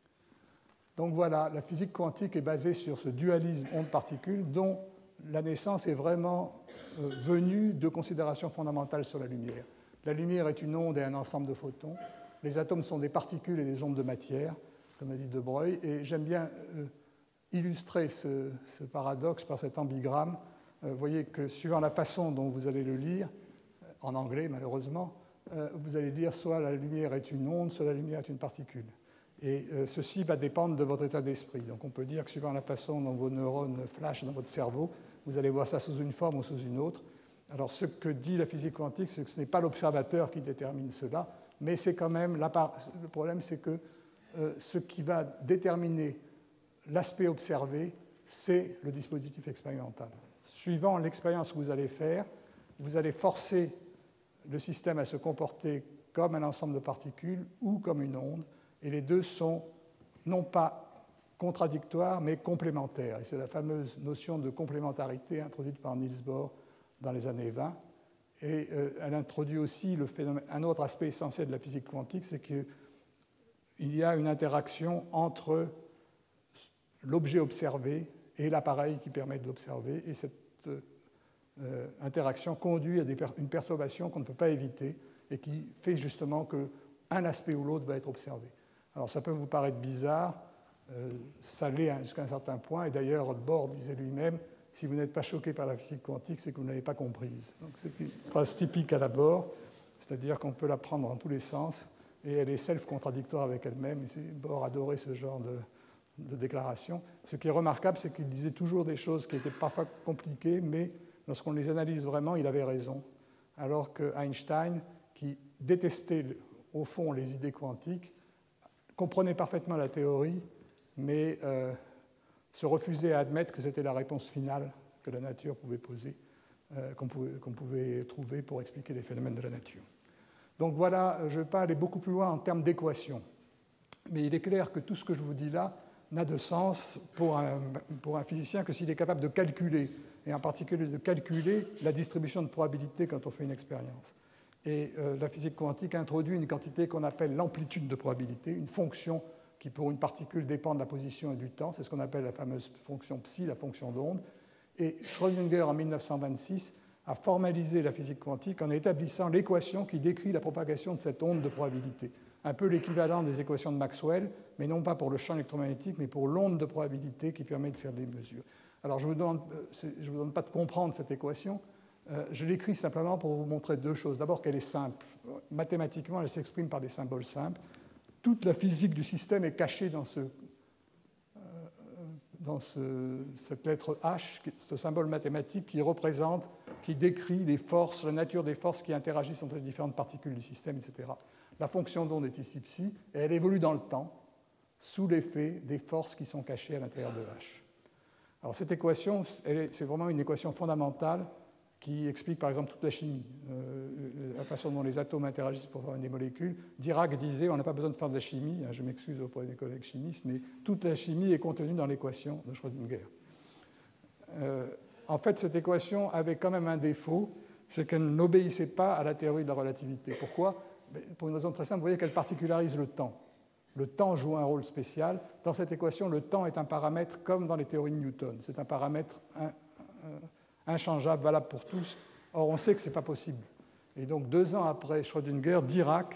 Donc voilà, la physique quantique est basée sur ce dualisme onde-particule dont la naissance est vraiment euh, venue de considérations fondamentales sur la lumière. La lumière est une onde et un ensemble de photons. Les atomes sont des particules et des ondes de matière, comme a dit De Broglie, et j'aime bien euh, illustrer ce, ce paradoxe par cet ambigramme. Euh, vous voyez que suivant la façon dont vous allez le lire, en anglais malheureusement, euh, vous allez dire soit la lumière est une onde, soit la lumière est une particule. Et euh, ceci va dépendre de votre état d'esprit. Donc on peut dire que suivant la façon dont vos neurones flashent dans votre cerveau, vous allez voir ça sous une forme ou sous une autre. Alors ce que dit la physique quantique, c'est que ce n'est pas l'observateur qui détermine cela, mais c'est quand même, la part... le problème c'est que euh, ce qui va déterminer l'aspect observé, c'est le dispositif expérimental. Suivant l'expérience que vous allez faire, vous allez forcer le système à se comporter comme un ensemble de particules ou comme une onde, et les deux sont non pas contradictoires, mais complémentaires. Et c'est la fameuse notion de complémentarité introduite par Niels Bohr dans les années vingt. Et euh, elle introduit aussi le phénomène, un autre aspect essentiel de la physique quantique, c'est qu'il y a une interaction entre l'objet observé et l'appareil qui permet de l'observer. Et cette euh, interaction conduit à des per- une perturbation qu'on ne peut pas éviter et qui fait justement qu'un aspect ou l'autre va être observé. Alors ça peut vous paraître bizarre, euh, ça l'est jusqu'à un certain point, et d'ailleurs Bohr disait lui-même, si vous n'êtes pas choqué par la physique quantique, c'est que vous ne l'avez pas comprise. Donc c'est une phrase typique à la Bohr, c'est-à-dire qu'on peut la prendre dans tous les sens, et elle est self-contradictoire avec elle-même, et Bohr adorait ce genre de, de déclaration. Ce qui est remarquable, c'est qu'il disait toujours des choses qui étaient parfois compliquées, mais lorsqu'on les analyse vraiment, il avait raison. Alors que Einstein, qui détestait au fond les idées quantiques, comprenait parfaitement la théorie, mais euh, se refusait à admettre que c'était la réponse finale que la nature pouvait poser. euh, qu'on pouvait, qu'on pouvait trouver pour expliquer les phénomènes de la nature. Donc voilà, je ne vais pas aller beaucoup plus loin en termes d'équations. Mais il est clair que tout ce que je vous dis là n'a de sens pour un, pour un physicien que s'il est capable de calculer, et en particulier de calculer la distribution de probabilité quand on fait une expérience. Et euh, la physique quantique introduit une quantité qu'on appelle l'amplitude de probabilité, une fonction qui pour une particule dépend de la position et du temps, c'est ce qu'on appelle la fameuse fonction psi, la fonction d'onde. Et Schrödinger, en mille neuf cent vingt-six, a formalisé la physique quantique en établissant l'équation qui décrit la propagation de cette onde de probabilité. Un peu l'équivalent des équations de Maxwell, mais non pas pour le champ électromagnétique, mais pour l'onde de probabilité qui permet de faire des mesures. Alors je ne vous demande, je vous demande pas de comprendre cette équation, euh, je l'écris simplement pour vous montrer deux choses. D'abord qu'elle est simple. Mathématiquement, elle s'exprime par des symboles simples. Toute la physique du système est cachée dans, ce, euh, dans ce, cette lettre H, ce symbole mathématique qui représente, qui décrit les forces, la nature des forces qui interagissent entre les différentes particules du système, et cetera. La fonction d'onde est ici psi, et elle évolue dans le temps sous l'effet des forces qui sont cachées à l'intérieur de H. Alors cette équation, c'est vraiment une équation fondamentale qui explique par exemple toute la chimie, euh, la façon dont les atomes interagissent pour former des molécules. Dirac disait on n'a pas besoin de faire de la chimie, hein, je m'excuse auprès des collègues chimistes, mais toute la chimie est contenue dans l'équation de Schrödinger. Euh, en fait, cette équation avait quand même un défaut, c'est qu'elle n'obéissait pas à la théorie de la relativité. Pourquoi ? Pour une raison très simple, vous voyez qu'elle particularise le temps. Le temps joue un rôle spécial. Dans cette équation, le temps est un paramètre comme dans les théories de Newton. C'est un paramètre un, un, inchangeable, valable pour tous. Or, on sait que ce n'est pas possible. Et donc, deux ans après Schrödinger, Dirac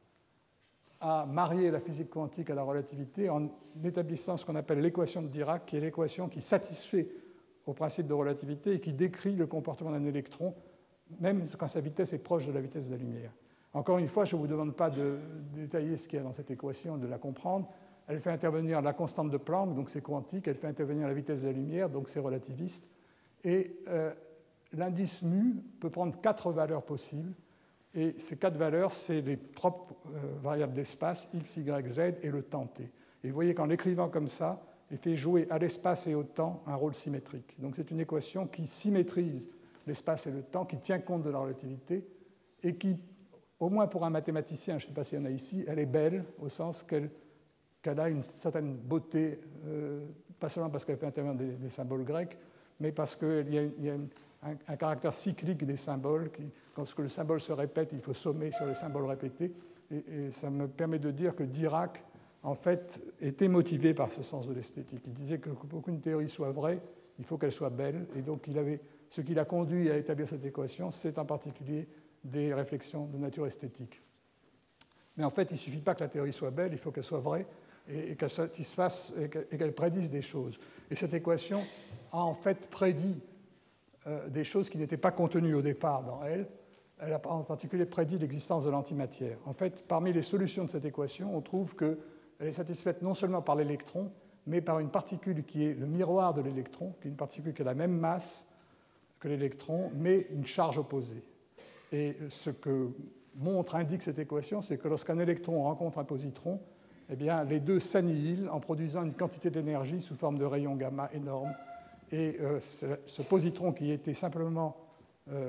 a marié la physique quantique à la relativité en établissant ce qu'on appelle l'équation de Dirac, qui est l'équation qui satisfait au principe de relativité et qui décrit le comportement d'un électron, même quand sa vitesse est proche de la vitesse de la lumière. Encore une fois, je ne vous demande pas de détailler ce qu'il y a dans cette équation, de la comprendre. Elle fait intervenir la constante de Planck, donc c'est quantique. Elle fait intervenir la vitesse de la lumière, donc c'est relativiste. Et euh, l'indice mu peut prendre quatre valeurs possibles. Et ces quatre valeurs, c'est les propres euh, variables d'espace, x, y, z, et le temps t. Et vous voyez qu'en l'écrivant comme ça, il fait jouer à l'espace et au temps un rôle symétrique. Donc c'est une équation qui symétrise l'espace et le temps, qui tient compte de la relativité, et qui, au moins pour un mathématicien, je ne sais pas s'il y en a ici, elle est belle, au sens qu'elle qu'elle a une certaine beauté, euh, pas seulement parce qu'elle fait intervenir des, des symboles grecs, mais parce qu'il y a, il y a une, un, un caractère cyclique des symboles. Qui, lorsque le symbole se répète, il faut sommer sur les symboles répétés. Et, et ça me permet de dire que Dirac, en fait, était motivé par ce sens de l'esthétique. Il disait que pour qu'une théorie soit vraie, il faut qu'elle soit belle. Et donc, il avait, ce qui l'a conduit à établir cette équation, c'est en particulier des réflexions de nature esthétique. Mais en fait, il ne suffit pas que la théorie soit belle, il faut qu'elle soit vraie et qu'elle satisfasse et qu'elle prédise des choses. Et cette équation a en fait prédit euh, des choses qui n'étaient pas contenues au départ dans elle. Elle a en particulier prédit l'existence de l'antimatière. En fait, parmi les solutions de cette équation, on trouve qu'elle est satisfaite non seulement par l'électron, mais par une particule qui est le miroir de l'électron, qui est une particule qui a la même masse que l'électron, mais une charge opposée. Et ce que montre, indique cette équation, c'est que lorsqu'un électron rencontre un positron, eh bien, les deux s'annihilent en produisant une quantité d'énergie sous forme de rayons gamma énorme. Et euh, ce positron qui était simplement euh,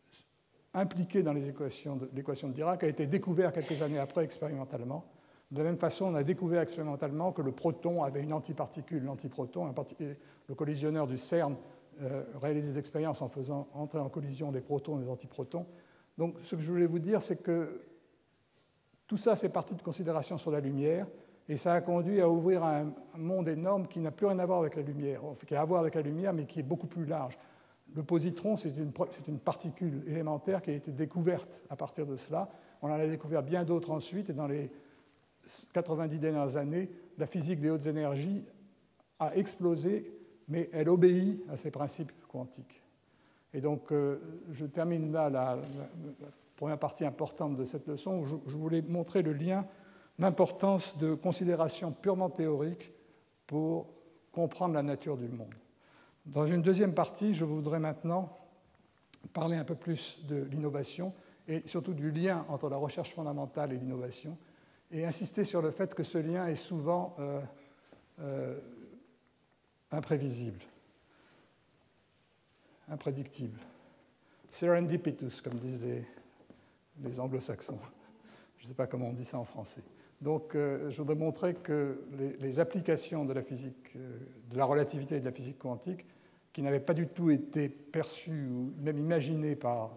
impliqué dans l'équation de, l'équation de Dirac a été découvert quelques années après expérimentalement. De la même façon, on a découvert expérimentalement que le proton avait une antiparticule, l'antiproton. Le collisionneur du CERN euh, réalise des expériences en faisant entrer en collision des protons et des antiprotons. Donc, ce que je voulais vous dire, c'est que tout ça, c'est parti de considérations sur la lumière, et ça a conduit à ouvrir un monde énorme qui n'a plus rien à voir avec la lumière, qui a à voir avec la lumière, mais qui est beaucoup plus large. Le positron, c'est une, c'est une particule élémentaire qui a été découverte à partir de cela. On en a découvert bien d'autres ensuite, et dans les quatre-vingt-dix dernières années, la physique des hautes énergies a explosé, mais elle obéit à ces principes quantiques. Et donc, euh, je termine là la, la, la première partie importante de cette leçon, où je, je voulais montrer le lien, l'importance de considérations purement théoriques pour comprendre la nature du monde. Dans une deuxième partie, je voudrais maintenant parler un peu plus de l'innovation et surtout du lien entre la recherche fondamentale et l'innovation, et insister sur le fait que ce lien est souvent euh, euh, imprévisible, imprédictible. serendipitous, comme disent les, les anglo-saxons. Je ne sais pas comment on dit ça en français. Donc, euh, je voudrais montrer que les, les applications de la physique, euh, de la relativité et de la physique quantique, qui n'avaient pas du tout été perçues ou même imaginées par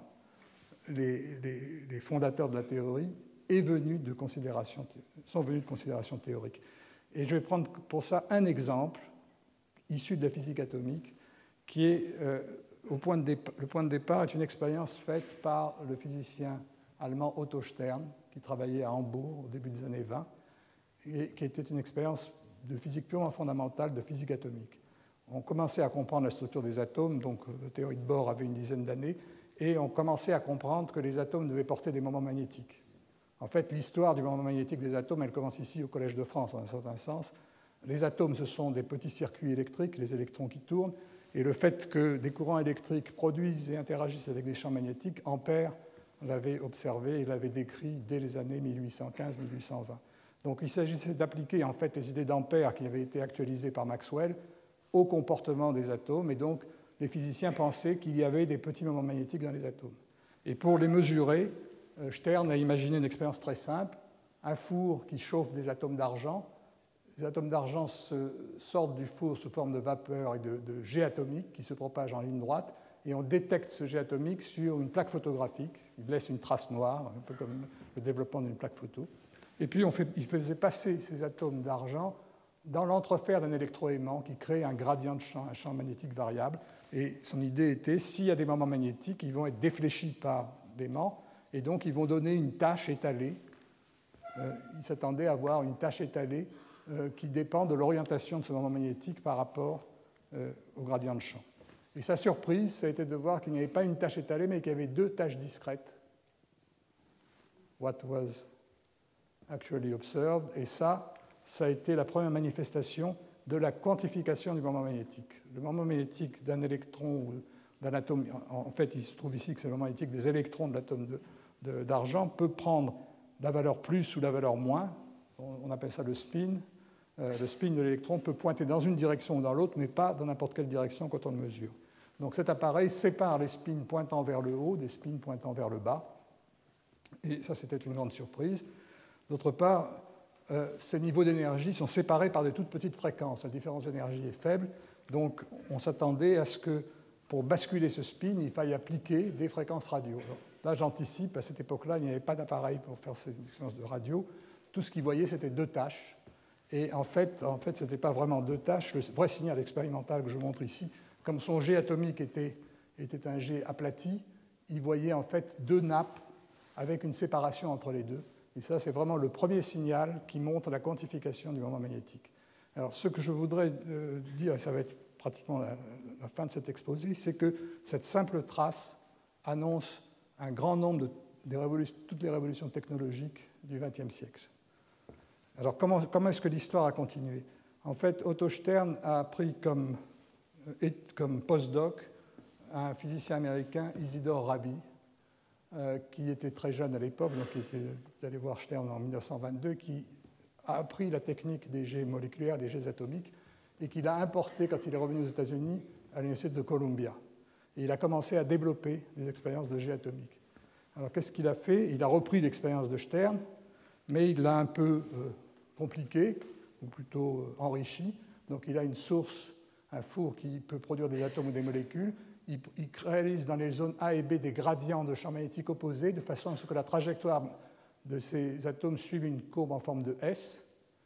les, les, les fondateurs de la théorie, est venu de considération, sont venus de considérations théoriques. Et je vais prendre pour ça un exemple issu de la physique atomique, qui est, euh, au point de départ, le point de départ est une expérience faite par le physicien allemand Otto Stern, qui travaillait à Hambourg au début des années vingt, et qui était une expérience de physique purement fondamentale, de physique atomique. On commençait à comprendre la structure des atomes, donc la théorie de Bohr avait une dizaine d'années, et on commençait à comprendre que les atomes devaient porter des moments magnétiques. En fait, l'histoire du moment magnétique des atomes, elle commence ici au Collège de France, dans un certain sens. Les atomes, ce sont des petits circuits électriques, les électrons qui tournent, et le fait que des courants électriques produisent et interagissent avec des champs magnétiques, Ampère l'avait observé et l'avait décrit dès les années mille huit cent quinze mille huit cent vingt. Donc il s'agissait d'appliquer en fait les idées d'Ampère qui avaient été actualisées par Maxwell au comportement des atomes, et donc les physiciens pensaient qu'il y avait des petits moments magnétiques dans les atomes. Et pour les mesurer, Stern a imaginé une expérience très simple, un four qui chauffe des atomes d'argent. Les atomes d'argent sortent du four sous forme de vapeur et de, de jet atomique qui se propagent en ligne droite, et on détecte ce jet atomique sur une plaque photographique. Il laisse une trace noire, un peu comme le développement d'une plaque photo. Et puis on fait, il faisait passer ces atomes d'argent dans l'entrefer d'un électroaimant qui crée un gradient de champ, un champ magnétique variable. Et son idée était, s'il y a des moments magnétiques, ils vont être défléchis par l'aimant, et donc ils vont donner une tâche étalée. Euh, il s'attendait à avoir une tâche étalée euh, qui dépend de l'orientation de ce moment magnétique par rapport euh, au gradient de champ. Et sa surprise, ça a été de voir qu'il n'y avait pas une tâche étalée, mais qu'il y avait deux tâches discrètes. What was actually observed. Et ça, ça a été la première manifestation de la quantification du moment magnétique. Le moment magnétique d'un électron ou d'un atome, en fait, il se trouve ici que c'est le moment magnétique des électrons de l'atome d'argent, peut prendre la valeur plus ou la valeur moins. On appelle ça le spin. Le spin de l'électron peut pointer dans une direction ou dans l'autre, mais pas dans n'importe quelle direction quand on le mesure. Donc cet appareil sépare les spins pointant vers le haut des spins pointant vers le bas. Et ça, c'était une grande surprise. D'autre part, euh, ces niveaux d'énergie sont séparés par de toutes petites fréquences. La différence d'énergie est faible. Donc on s'attendait à ce que, pour basculer ce spin, il faille appliquer des fréquences radio. Alors, là, j'anticipe, à cette époque-là, il n'y avait pas d'appareil pour faire ces expériences de radio. Tout ce qu'ils voyaient, c'était deux tâches. Et en fait, en fait ce n'était pas vraiment deux tâches. Le vrai signal expérimental que je montre ici, comme son jet atomique était, était un jet aplati, il voyait en fait deux nappes avec une séparation entre les deux. Et ça, c'est vraiment le premier signal qui montre la quantification du moment magnétique. Alors, ce que je voudrais euh, dire, et ça va être pratiquement la, la fin de cet exposé, c'est que cette simple trace annonce un grand nombre de des toutes les révolutions technologiques du vingtième siècle. Alors, comment, comment est-ce que l'histoire a continué? En fait, Otto Stern a pris comme, comme postdoc un physicien américain, Isidore Rabi, euh, qui était très jeune à l'époque, donc il était, vous allez voir Stern en mille neuf cent vingt-deux, qui a appris la technique des jets moléculaires, des jets atomiques, et qu'il a importé quand il est revenu aux États-Unis à l'université de Columbia. Et il a commencé à développer des expériences de jets atomiques. Alors, qu'est-ce qu'il a fait? Il a repris l'expérience de Stern, mais il l'a un peu euh, compliqué, ou plutôt euh, enrichi. Donc il a une source, un four qui peut produire des atomes ou des molécules. Il, il réalise dans les zones A et B des gradients de champs magnétiques opposés, de façon à ce que la trajectoire de ces atomes suive une courbe en forme de S.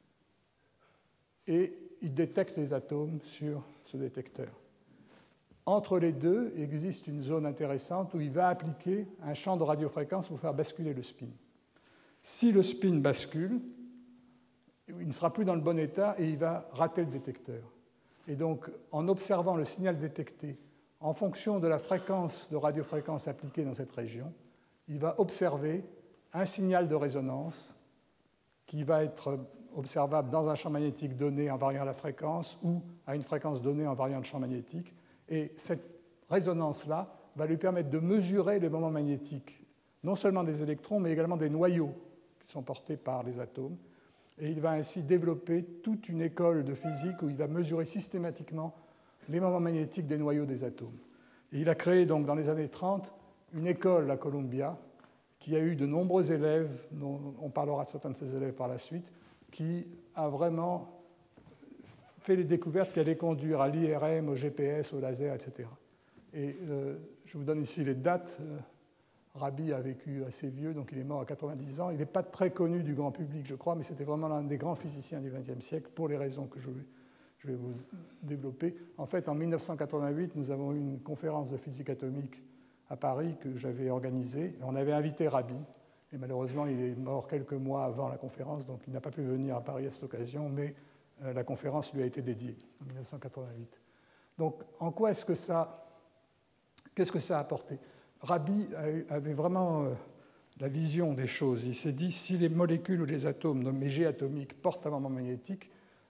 Et il détecte les atomes sur ce détecteur. Entre les deux, il existe une zone intéressante où il va appliquer un champ de radiofréquence pour faire basculer le spin. Si le spin bascule, il ne sera plus dans le bon état et il va rater le détecteur. Et donc, en observant le signal détecté en fonction de la fréquence de radiofréquence appliquée dans cette région, il va observer un signal de résonance qui va être observable dans un champ magnétique donné en variant la fréquence ou à une fréquence donnée en variant le champ magnétique. Et cette résonance-là va lui permettre de mesurer les moments magnétiques, non seulement des électrons, mais également des noyaux qui sont portés par les atomes. Et il va ainsi développer toute une école de physique où il va mesurer systématiquement les moments magnétiques des noyaux des atomes. Et il a créé donc dans les années trente une école à Columbia qui a eu de nombreux élèves, dont on parlera de certains de ces élèves par la suite, qui a vraiment fait les découvertes qui allaient conduire à l'I R M, au G P S, au laser, et cetera. Et euh, je vous donne ici les dates. Rabi a vécu assez vieux, donc il est mort à quatre-vingt-dix ans. Il n'est pas très connu du grand public, je crois, mais c'était vraiment l'un des grands physiciens du vingtième siècle, pour les raisons que je vais, je vais vous développer. En fait, en mille neuf cent quatre-vingt-huit, nous avons eu une conférence de physique atomique à Paris que j'avais organisée. On avait invité Rabi, et malheureusement, il est mort quelques mois avant la conférence, donc il n'a pas pu venir à Paris à cette occasion, mais euh, la conférence lui a été dédiée en mille neuf cent quatre-vingt-huit. Donc, en quoi est-ce que ça... Qu'est-ce que ça a apporté? Rabi avait vraiment la vision des choses. Il s'est dit, si les molécules ou les atomes nommés G atomiques portent un moment magnétique,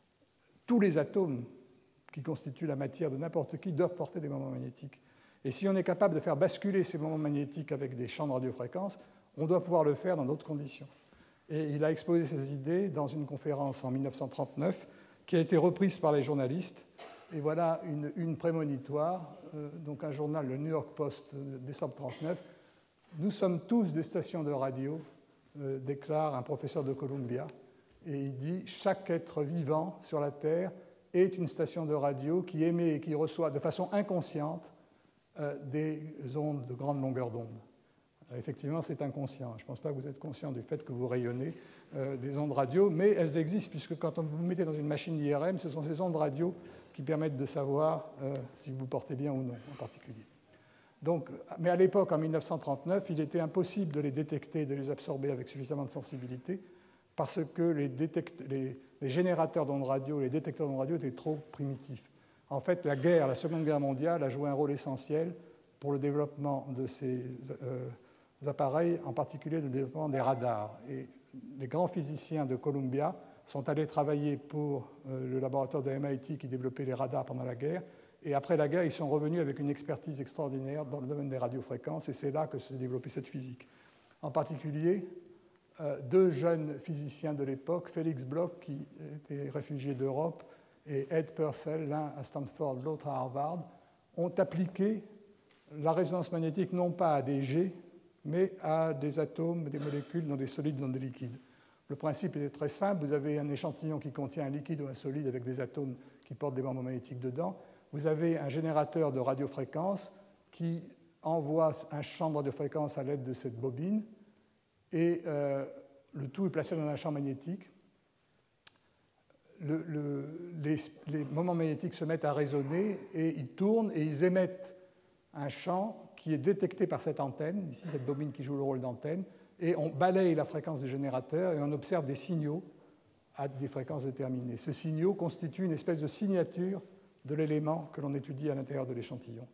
tous les atomes qui constituent la matière de n'importe qui doivent porter des moments magnétiques. Et si on est capable de faire basculer ces moments magnétiques avec des champs de radiofréquence, on doit pouvoir le faire dans d'autres conditions. Et il a exposé ses idées dans une conférence en mille neuf cent trente-neuf qui a été reprise par les journalistes. Et voilà une, une prémonitoire, euh, donc un journal, le New York Post, euh, décembre mille neuf cent trente-neuf. Nous sommes tous des stations de radio, euh, déclare un professeur de Columbia. Et il dit, chaque être vivant sur la Terre est une station de radio qui émet et qui reçoit de façon inconsciente euh, des ondes de grande longueur d'onde. Effectivement, c'est inconscient. Je ne pense pas que vous êtes conscient du fait que vous rayonnez euh, des ondes radio, mais elles existent, puisque quand on vous mettez dans une machine d'I R M, ce sont ces ondes radio qui permettent de savoir euh, si vous portez bien ou non, en particulier. Donc, mais à l'époque, en mille neuf cent trente-neuf, il était impossible de les détecter, de les absorber avec suffisamment de sensibilité, parce que les, détect... les, les générateurs d'ondes radio, les détecteurs d'ondes radio étaient trop primitifs. En fait, la guerre, la Seconde Guerre mondiale a joué un rôle essentiel pour le développement de ces euh, appareils, en particulier le développement des radars. Et les grands physiciens de Columbia sont allés travailler pour euh, le laboratoire de M I T qui développait les radars pendant la guerre. Et après la guerre, ils sont revenus avec une expertise extraordinaire dans le domaine des radiofréquences, et c'est là que s'est développée cette physique. En particulier, euh, deux jeunes physiciens de l'époque, Félix Bloch, qui était réfugié d'Europe, et Ed Purcell, l'un à Stanford, l'autre à Harvard, ont appliqué la résonance magnétique non pas à des jets, mais à des atomes, des molécules dans des solides, dans des liquides. Le principe est très simple. Vous avez un échantillon qui contient un liquide ou un solide avec des atomes qui portent des moments magnétiques dedans. Vous avez un générateur de radiofréquence qui envoie un champ de radiofréquence à l'aide de cette bobine, et euh, le tout est placé dans un champ magnétique. Le, le, les, les moments magnétiques se mettent à résonner, et ils tournent et ils émettent un champ qui est détecté par cette antenne, ici cette bobine qui joue le rôle d'antenne, et on balaye la fréquence du générateur et on observe des signaux à des fréquences déterminées. Ce signaux constitue une espèce de signature de l'élément que l'on étudie à l'intérieur de l'échantillon.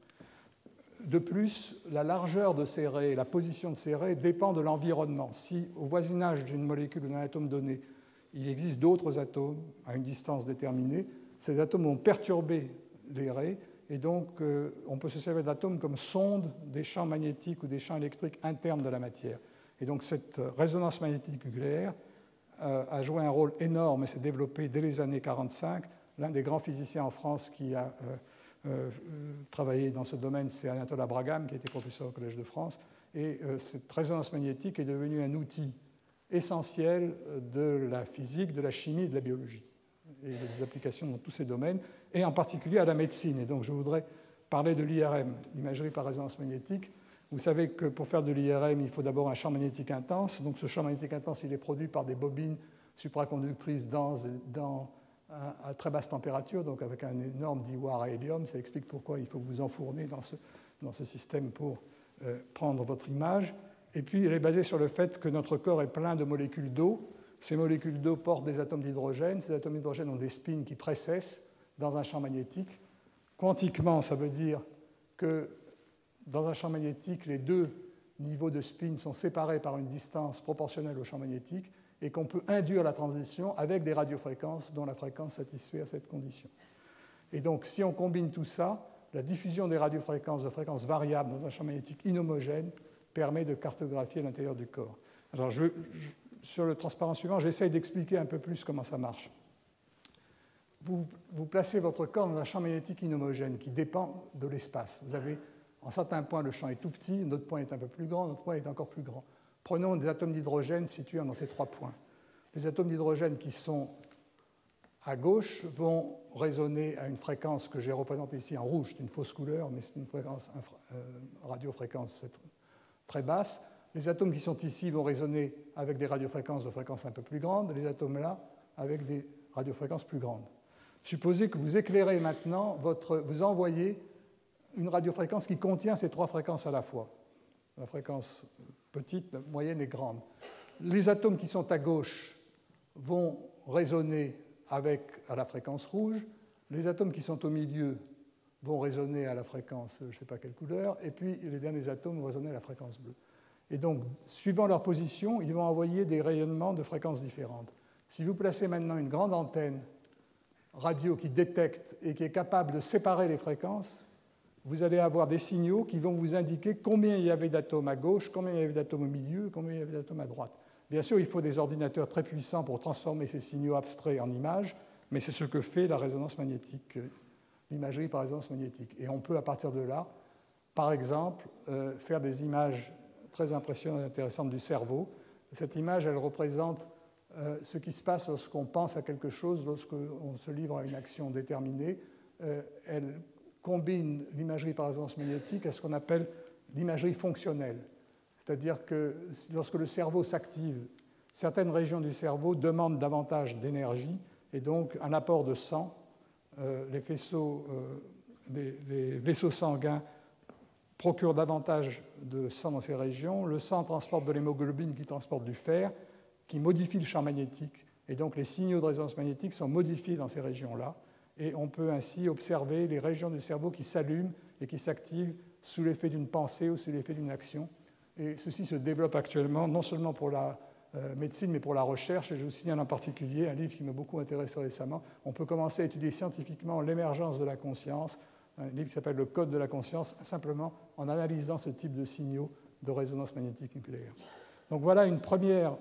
De plus, la largeur de ces raies et la position de ces raies dépend de l'environnement. Si au voisinage d'une molécule ou d'un atome donné, il existe d'autres atomes à une distance déterminée, ces atomes vont perturber les raies, et donc euh, on peut se servir d'atomes comme sonde des champs magnétiques ou des champs électriques internes de la matière. Et donc cette résonance magnétique nucléaire euh, a joué un rôle énorme et s'est développé dès les années quarante-cinq. L'un des grands physiciens en France qui a euh, euh, travaillé dans ce domaine, c'est Anatole Abragam, qui a été professeur au Collège de France. Et euh, cette résonance magnétique est devenue un outil essentiel de la physique, de la chimie et de la biologie, et des applications dans tous ces domaines, et en particulier à la médecine. Et donc je voudrais parler de l'I R M, l'imagerie par résonance magnétique. Vous savez que pour faire de l'I R M, il faut d'abord un champ magnétique intense. Donc ce champ magnétique intense, il est produit par des bobines supraconductrices denses dans, à, à très basse température, donc avec un énorme divoire à hélium. Ça explique pourquoi il faut vous enfourner dans ce, dans ce système pour euh, prendre votre image. Et puis elle est basée sur le fait que notre corps est plein de molécules d'eau. Ces molécules d'eau portent des atomes d'hydrogène. Ces atomes d'hydrogène ont des spins qui précessent dans un champ magnétique. Quantiquement, ça veut dire que dans un champ magnétique, les deux niveaux de spin sont séparés par une distance proportionnelle au champ magnétique et qu'on peut induire la transition avec des radiofréquences dont la fréquence satisfait à cette condition. Et donc, si on combine tout ça, la diffusion des radiofréquences de fréquences variables dans un champ magnétique inhomogène permet de cartographier l'intérieur du corps. Alors, je, je, sur le transparent suivant, j'essaye d'expliquer un peu plus comment ça marche. Vous, vous placez votre corps dans un champ magnétique inhomogène qui dépend de l'espace. Vous avez En certains points, le champ est tout petit, notre point est un peu plus grand, notre point est encore plus grand. Prenons des atomes d'hydrogène situés dans ces trois points. Les atomes d'hydrogène qui sont à gauche vont résonner à une fréquence que j'ai représentée ici en rouge. C'est une fausse couleur, mais c'est une fréquence, euh, radiofréquence très basse. Les atomes qui sont ici vont résonner avec des radiofréquences de fréquence un peu plus grandes, les atomes là avec des radiofréquences plus grandes. Supposez que vous éclairez maintenant, votre, vous envoyez une radiofréquence qui contient ces trois fréquences à la fois. La fréquence petite, la moyenne et grande. Les atomes qui sont à gauche vont résonner avec, à la fréquence rouge. Les atomes qui sont au milieu vont résonner à la fréquence, je ne sais pas quelle couleur, et puis les derniers atomes vont résonner à la fréquence bleue. Et donc, suivant leur position, ils vont envoyer des rayonnements de fréquences différentes. Si vous placez maintenant une grande antenne radio qui détecte et qui est capable de séparer les fréquences, vous allez avoir des signaux qui vont vous indiquer combien il y avait d'atomes à gauche, combien il y avait d'atomes au milieu, combien il y avait d'atomes à droite. Bien sûr, il faut des ordinateurs très puissants pour transformer ces signaux abstraits en images, mais c'est ce que fait la résonance magnétique, l'imagerie par résonance magnétique. Et on peut, à partir de là, par exemple, euh, faire des images très impressionnantes et intéressantes du cerveau. Cette image, elle représente euh, ce qui se passe lorsqu'on pense à quelque chose, lorsqu'on se livre à une action déterminée. Euh, elle combine l'imagerie par résonance magnétique à ce qu'on appelle l'imagerie fonctionnelle. C'est-à-dire que lorsque le cerveau s'active, certaines régions du cerveau demandent davantage d'énergie et donc un apport de sang. Euh, les, faisceaux, euh, les, les vaisseaux sanguins procurent davantage de sang dans ces régions. Le sang transporte de l'hémoglobine qui transporte du fer, qui modifie le champ magnétique. Et donc les signaux de résonance magnétique sont modifiés dans ces régions-là. Et on peut ainsi observer les régions du cerveau qui s'allument et qui s'activent sous l'effet d'une pensée ou sous l'effet d'une action. Et ceci se développe actuellement, non seulement pour la euh, médecine, mais pour la recherche. Et je vous signale en particulier un livre qui m'a beaucoup intéressé récemment. On peut commencer à étudier scientifiquement l'émergence de la conscience, un livre qui s'appelle « Le Code de la conscience », simplement en analysant ce type de signaux de résonance magnétique nucléaire. Donc voilà une première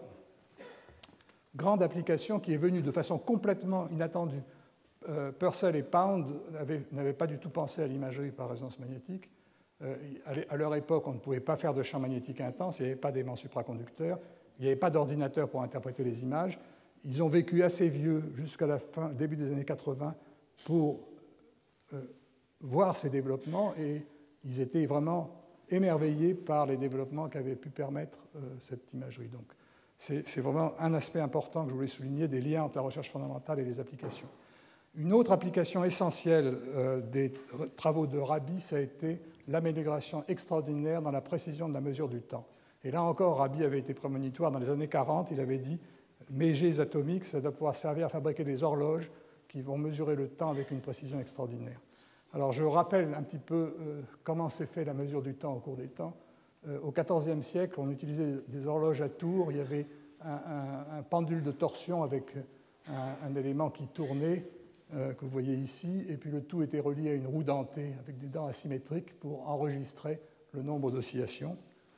grande application qui est venue de façon complètement inattendue. Euh, Purcell et Pound n'avaient pas du tout pensé à l'imagerie par résonance magnétique. Euh, à leur époque, on ne pouvait pas faire de champ magnétique intense, il n'y avait pas d'aimant supraconducteur, il n'y avait pas d'ordinateur pour interpréter les images. Ils ont vécu assez vieux jusqu'à la fin, début des années quatre-vingts pour euh, voir ces développements et ils étaient vraiment émerveillés par les développements qu'avait pu permettre euh, cette imagerie. Donc, c'est, c'est vraiment un aspect important que je voulais souligner des liens entre la recherche fondamentale et les applications. Une autre application essentielle euh, des travaux de Rabi, ça a été l'amélioration extraordinaire dans la précision de la mesure du temps. Et là encore, Rabi avait été prémonitoire dans les années quarante. Il avait dit « mes jets atomiques, ça doit pouvoir servir à fabriquer des horloges qui vont mesurer le temps avec une précision extraordinaire ». Alors je rappelle un petit peu euh, comment s'est fait la mesure du temps au cours des temps. Euh, au quatorzième siècle, on utilisait des horloges à tours. Il y avait un, un, un pendule de torsion avec un, un élément qui tournait, Euh, que vous voyez ici, et puis le tout était relié à une roue dentée avec des dents asymétriques pour enregistrer le nombre d'oscillations.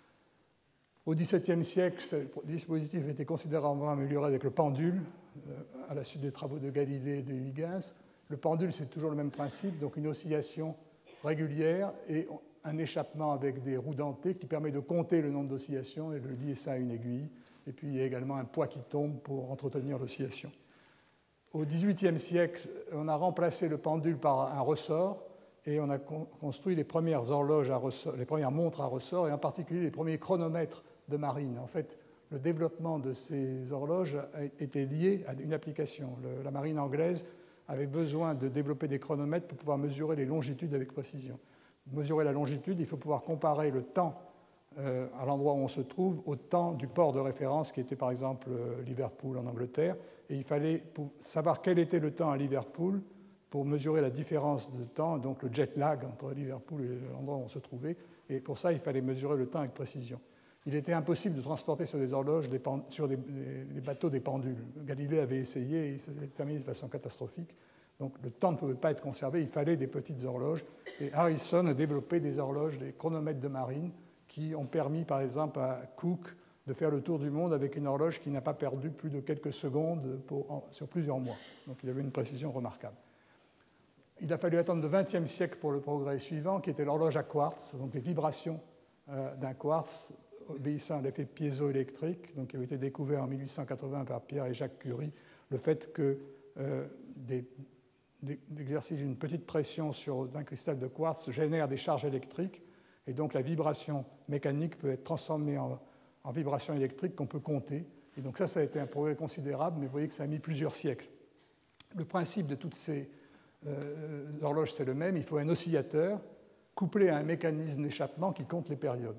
Au dix-septième siècle, ce dispositif a été considérablement amélioré avec le pendule, euh, à la suite des travaux de Galilée et de Huygens. Le pendule, c'est toujours le même principe, donc une oscillation régulière et un échappement avec des roues dentées qui permet de compter le nombre d'oscillations et de lier ça à une aiguille. Et puis il y a également un poids qui tombe pour entretenir l'oscillation. Au dix-huitième siècle, on a remplacé le pendule par un ressort et on a construit les premières horloges à ressort, les premières montres à ressort et en particulier les premiers chronomètres de marine. En fait, le développement de ces horloges était lié à une application. Le, la marine anglaise avait besoin de développer des chronomètres pour pouvoir mesurer les longitudes avec précision. Pour mesurer la longitude, il faut pouvoir comparer le temps euh, à l'endroit où on se trouve au temps du port de référence qui était par exemple euh, Liverpool en Angleterre. Et il fallait savoir quel était le temps à Liverpool pour mesurer la différence de temps, donc le jet lag entre Liverpool et l'endroit où on se trouvait. Et pour ça, il fallait mesurer le temps avec précision. Il était impossible de transporter sur des horloges, des pend- sur des, les bateaux des pendules. Galilée avait essayé et ça s'est terminé de façon catastrophique. Donc le temps ne pouvait pas être conservé, il fallait des petites horloges. Et Harrison a développé des horloges, des chronomètres de marine, qui ont permis, par exemple, à Cook de faire le tour du monde avec une horloge qui n'a pas perdu plus de quelques secondes pour, en, sur plusieurs mois. Donc il avait une précision remarquable. il a fallu attendre le vingtième siècle pour le progrès suivant, qui était l'horloge à quartz, donc les vibrations euh, d'un quartz obéissant à l'effet piézoélectrique, donc qui avait été découvert en mille huit cent quatre-vingts par Pierre et Jacques Curie, le fait que euh, des, des, l'exercice d'une petite pression sur un cristal de quartz génère des charges électriques, et donc la vibration mécanique peut être transformée en, en vibration électrique qu'on peut compter. Et donc ça, ça a été un progrès considérable, mais vous voyez que ça a mis plusieurs siècles. Le principe de toutes ces euh, horloges, c'est le même. Il faut un oscillateur couplé à un mécanisme d'échappement qui compte les périodes.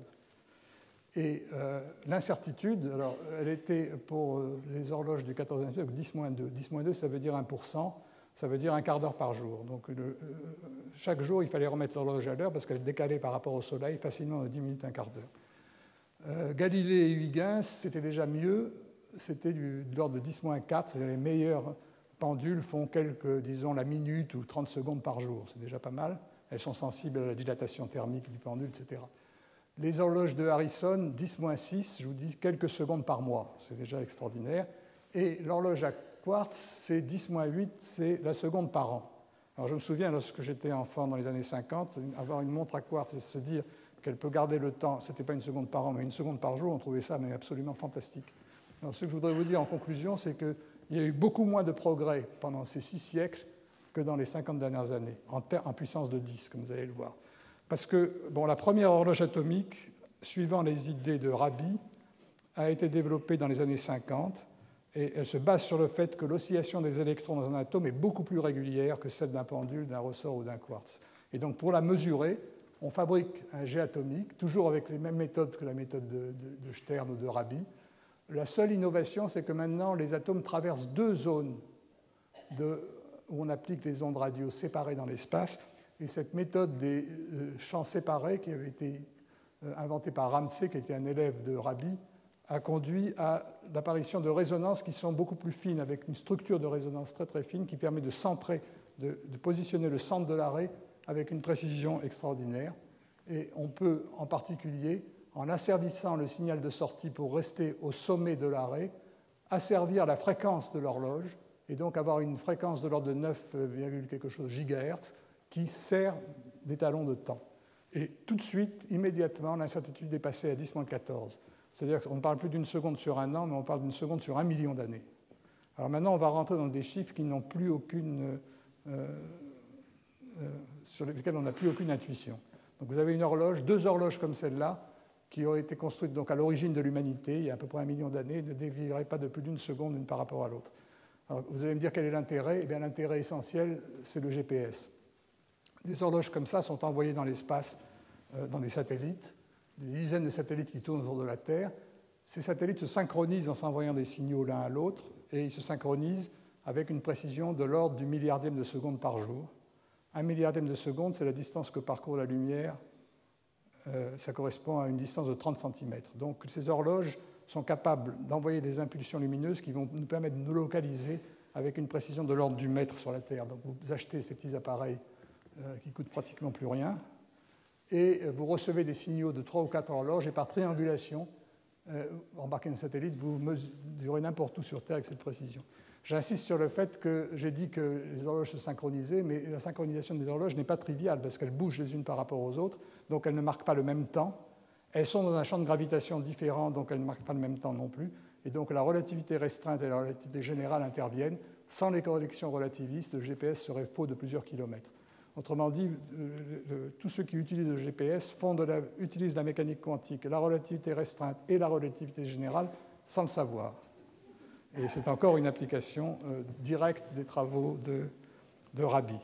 Et euh, l'incertitude, alors, elle était pour euh, les horloges du quatorzième siècle dix moins deux. dix moins deux, ça veut dire un pour cent, ça veut dire un quart d'heure par jour. Donc le, euh, chaque jour, il fallait remettre l'horloge à l'heure parce qu'elle décalait par rapport au soleil facilement de dix minutes, un quart d'heure. Euh, Galilée et Huygens, c'était déjà mieux, c'était de l'ordre de dix moins quatre, c'est-à-dire les meilleures pendules font quelques, disons, la minute ou trente secondes par jour, c'est déjà pas mal. Elles sont sensibles à la dilatation thermique du pendule, et cetera. Les horloges de Harrison, dix moins six, je vous dis quelques secondes par mois, c'est déjà extraordinaire. Et l'horloge à quartz, c'est dix moins huit, c'est la seconde par an. Alors je me souviens, lorsque j'étais enfant dans les années cinquante, avoir une montre à quartz et se dire qu'elle peut garder le temps, ce n'était pas une seconde par an, mais une seconde par jour, on trouvait ça mais absolument fantastique. Alors ce que je voudrais vous dire en conclusion, c'est qu'il y a eu beaucoup moins de progrès pendant ces six siècles que dans les cinquante dernières années, en, ter- en puissance de dix, comme vous allez le voir. Parce que bon, la première horloge atomique, suivant les idées de Rabi, a été développée dans les années cinquante, et elle se base sur le fait que l'oscillation des électrons dans un atome est beaucoup plus régulière que celle d'un pendule, d'un ressort ou d'un quartz. Et donc pour la mesurer, on fabrique un jet atomique, toujours avec les mêmes méthodes que la méthode de, de, de Stern ou de Rabi. La seule innovation, c'est que maintenant, les atomes traversent deux zones de, où on applique les ondes radio séparées dans l'espace. Et cette méthode des champs séparés, qui avait été inventée par Ramsey, qui était un élève de Rabi, a conduit à l'apparition de résonances qui sont beaucoup plus fines, avec une structure de résonance très très fine qui permet de centrer, de, de positionner le centre de l'arrêt avec une précision extraordinaire. Et on peut, en particulier, en asservissant le signal de sortie pour rester au sommet de l'arrêt, asservir la fréquence de l'horloge et donc avoir une fréquence de l'ordre de neuf, quelque chose gigahertz qui sert d'étalon de temps. Et tout de suite, immédiatement, l'incertitude est passée à dix moins quatorze. C'est-à-dire qu'on ne parle plus d'une seconde sur un an, mais on parle d'une seconde sur un million d'années. Alors maintenant, on va rentrer dans des chiffres qui n'ont plus aucune, euh, euh, sur lesquels on n'a plus aucune intuition. Donc vous avez une horloge, deux horloges comme celle-là, qui ont été construites donc à l'origine de l'humanité, il y a à peu près un million d'années, ne dévieraient pas de plus d'une seconde l'une par rapport à l'autre. Alors vous allez me dire quel est l'intérêt ? Eh bien, l'intérêt essentiel, c'est le G P S. Des horloges comme ça sont envoyées dans l'espace, euh, dans des satellites, des dizaines de satellites qui tournent autour de la Terre. Ces satellites se synchronisent en s'envoyant des signaux l'un à l'autre, et ils se synchronisent avec une précision de l'ordre du milliardième de seconde par jour. Un milliardième de seconde, c'est la distance que parcourt la lumière. Euh, ça correspond à une distance de trente centimètres. Donc ces horloges sont capables d'envoyer des impulsions lumineuses qui vont nous permettre de nous localiser avec une précision de l'ordre du mètre sur la Terre. Donc vous achetez ces petits appareils euh, qui ne coûtent pratiquement plus rien, et vous recevez des signaux de trois ou quatre horloges, et par triangulation, euh, embarquez un satellite, vous mesurez n'importe où sur Terre avec cette précision. J'insiste sur le fait que j'ai dit que les horloges se synchronisaient, mais la synchronisation des horloges n'est pas triviale, parce qu'elles bougent les unes par rapport aux autres, donc elles ne marquent pas le même temps. Elles sont dans un champ de gravitation différent, donc elles ne marquent pas le même temps non plus. Et donc la relativité restreinte et la relativité générale interviennent. Sans les corrections relativistes, le G P S serait faux de plusieurs kilomètres. Autrement dit, tous ceux qui utilisent le G P S font de la, utilisent la mécanique quantique, la relativité restreinte et la relativité générale sans le savoir. Et c'est encore une application euh, directe des travaux de, de Rabi.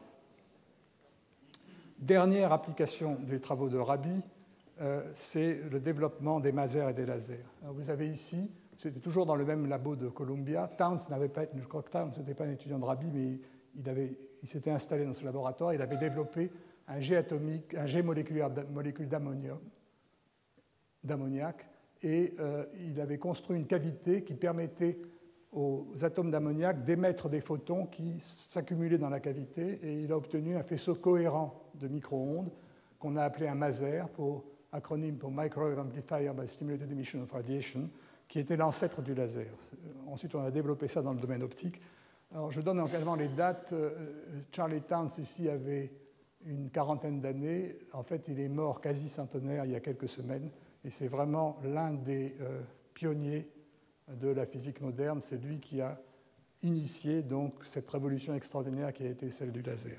Dernière application des travaux de Rabi, euh, c'est le développement des masers et des lasers. Alors vous avez ici, c'était toujours dans le même labo de Columbia. Towns n'avait pas, je crois que Towns n'était pas un étudiant de Rabi, mais il, avait, il s'était installé dans ce laboratoire. Il avait développé un jet atomique, un jet moléculaire, molécule d'ammoniac, et euh, il avait construit une cavité qui permettait aux atomes d'ammoniac d'émettre des photons qui s'accumulaient dans la cavité, et il a obtenu un faisceau cohérent de micro-ondes qu'on a appelé un maser, pour acronyme pour Microwave Amplifier by Stimulated Emission of Radiation, qui était l'ancêtre du laser. Ensuite, on a développé ça dans le domaine optique. Alors, je donne également les dates. Charlie Towns, ici, avait une quarantaine d'années. En fait, il est mort quasi centenaire il y a quelques semaines. Et c'est vraiment l'un des euh, pionniers de la physique moderne. C'est lui qui a initié donc, cette révolution extraordinaire qui a été celle du laser.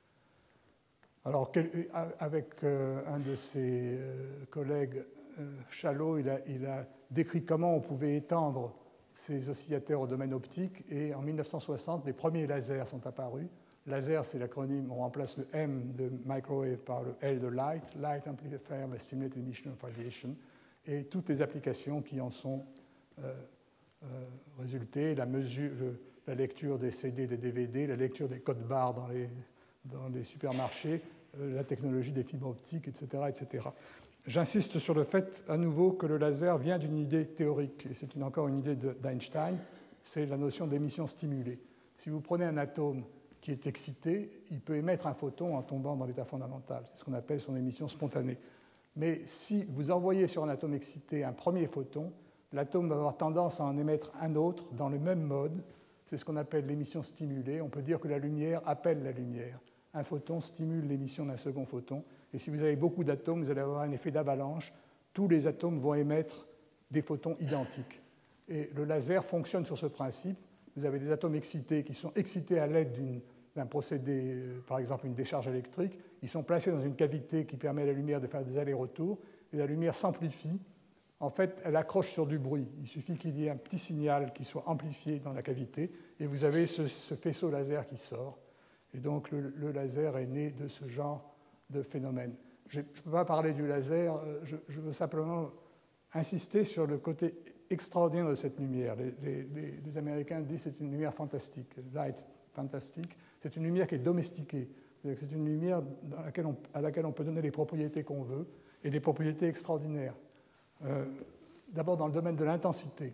Alors, avec euh, un de ses euh, collègues, euh, Chalot, il a, il a décrit comment on pouvait étendre ces oscillateurs au domaine optique. Et en mille neuf cent soixante, les premiers lasers sont apparus. Laser, c'est l'acronyme, on remplace le M de microwave par le L de light, light amplifier by stimulated emission of radiation, et toutes les applications qui en sont euh, euh, résultées, la, mesure, le, la lecture des C D, des D V D, la lecture des codes barres dans les, dans les supermarchés, euh, la technologie des fibres optiques, et cetera, et cetera. J'insiste sur le fait, à nouveau, que le laser vient d'une idée théorique, et c'est une, encore une idée d'Einstein, c'est la notion d'émission stimulée. Si vous prenez un atome qui est excité, il peut émettre un photon en tombant dans l'état fondamental. C'est ce qu'on appelle son émission spontanée. Mais si vous envoyez sur un atome excité un premier photon, l'atome va avoir tendance à en émettre un autre dans le même mode. C'est ce qu'on appelle l'émission stimulée. On peut dire que la lumière appelle la lumière. Un photon stimule l'émission d'un second photon. Et si vous avez beaucoup d'atomes, vous allez avoir un effet d'avalanche. Tous les atomes vont émettre des photons identiques. Et le laser fonctionne sur ce principe. Vous avez des atomes excités qui sont excités à l'aide d'un procédé, euh, par exemple une décharge électrique. Ils sont placés dans une cavité qui permet à la lumière de faire des allers-retours. Et la lumière s'amplifie. En fait, elle accroche sur du bruit. Il suffit qu'il y ait un petit signal qui soit amplifié dans la cavité. Et vous avez ce, ce faisceau laser qui sort. Et donc, le, le laser est né de ce genre de phénomène. Je ne peux pas parler du laser. Je, je veux simplement insister sur le côté extraordinaire de cette lumière. Les, les, les Américains disent que c'est une lumière fantastique, light fantastique. C'est une lumière qui est domestiquée. C'est-à-dire que c'est une lumière dans laquelle on, à laquelle on peut donner les propriétés qu'on veut et des propriétés extraordinaires. Euh, D'abord dans le domaine de l'intensité.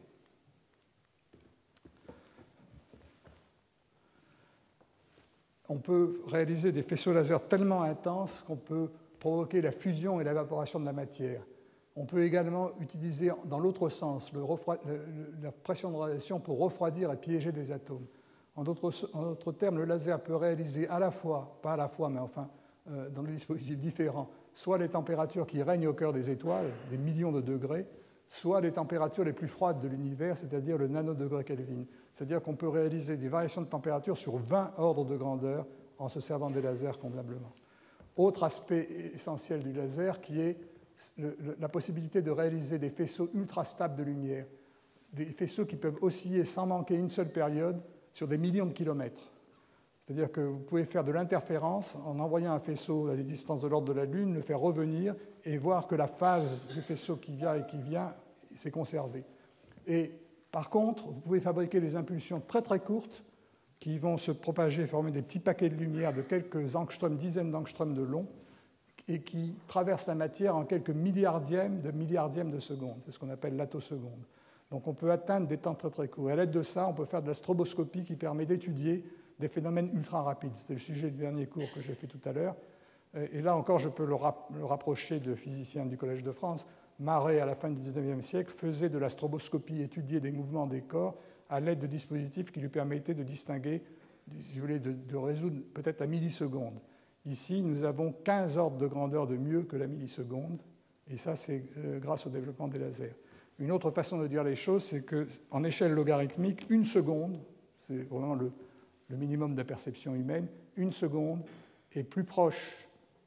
On peut réaliser des faisceaux laser tellement intenses qu'on peut provoquer la fusion et l'évaporation de la matière. On peut également utiliser, dans l'autre sens, le refroid... la pression de radiation pour refroidir et piéger des atomes. En d'autres, en d'autres termes, le laser peut réaliser à la fois, pas à la fois, mais enfin, euh, dans des dispositifs différents, soit les températures qui règnent au cœur des étoiles, des millions de degrés, soit les températures les plus froides de l'univers, c'est-à-dire le nanodegré Kelvin. C'est-à-dire qu'on peut réaliser des variations de température sur vingt ordres de grandeur en se servant des lasers convenablement. Autre aspect essentiel du laser qui est le, le, la possibilité de réaliser des faisceaux ultra stables de lumière, des faisceaux qui peuvent osciller sans manquer une seule période sur des millions de kilomètres. C'est-à-dire que vous pouvez faire de l'interférence en envoyant un faisceau à des distances de l'ordre de la Lune, le faire revenir et voir que la phase du faisceau qui vient et qui vient s'est conservée. Et par contre, vous pouvez fabriquer des impulsions très très courtes qui vont se propager, former des petits paquets de lumière de quelques angstroms, dizaines d'angstroms de long, et qui traversent la matière en quelques milliardièmes de milliardièmes de seconde. C'est ce qu'on appelle l'attoseconde. Donc on peut atteindre des temps très très courts. Et à l'aide de ça, on peut faire de la stroboscopie qui permet d'étudier des phénomènes ultra rapides. C'était le sujet du dernier cours que j'ai fait tout à l'heure. Et là encore, je peux le, rap- le rapprocher de physiciens du Collège de France. Marey, à la fin du dix-neuvième siècle, faisait de la stroboscopie, étudier des mouvements des corps à l'aide de dispositifs qui lui permettaient de distinguer, si vous voulez, de, de résoudre peut-être la milliseconde. Ici, nous avons quinze ordres de grandeur de mieux que la milliseconde, et ça, c'est euh, grâce au développement des lasers. Une autre façon de dire les choses, c'est qu'en échelle logarithmique, une seconde, c'est vraiment le, le minimum de la perception humaine, une seconde est plus proche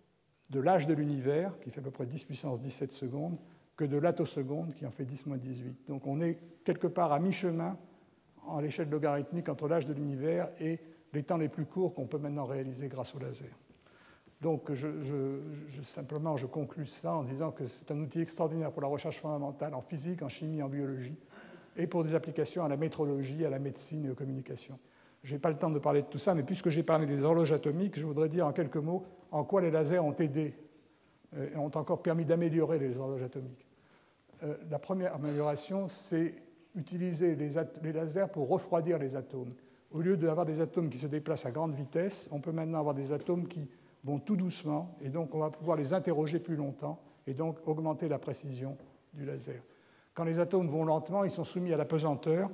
de l'âge de l'univers, qui fait à peu près dix puissance dix-sept secondes, que de l'attoseconde, qui en fait dix moins dix-huit. Donc on est quelque part à mi-chemin en l'échelle logarithmique entre l'âge de l'univers et les temps les plus courts qu'on peut maintenant réaliser grâce au laser. Donc je, je, je, simplement, je conclus ça en disant que c'est un outil extraordinaire pour la recherche fondamentale en physique, en chimie, en biologie, et pour des applications à la métrologie, à la médecine et aux communications. Je n'ai pas le temps de parler de tout ça, mais puisque j'ai parlé des horloges atomiques, je voudrais dire en quelques mots en quoi les lasers ont aidé et ont encore permis d'améliorer les horloges atomiques. Euh, la première amélioration, c'est utiliser les, les lasers pour refroidir les atomes. Au lieu d'avoir des atomes qui se déplacent à grande vitesse, on peut maintenant avoir des atomes qui vont tout doucement, et donc on va pouvoir les interroger plus longtemps, et donc augmenter la précision du laser. Quand les atomes vont lentement, ils sont soumis à la pesanteur,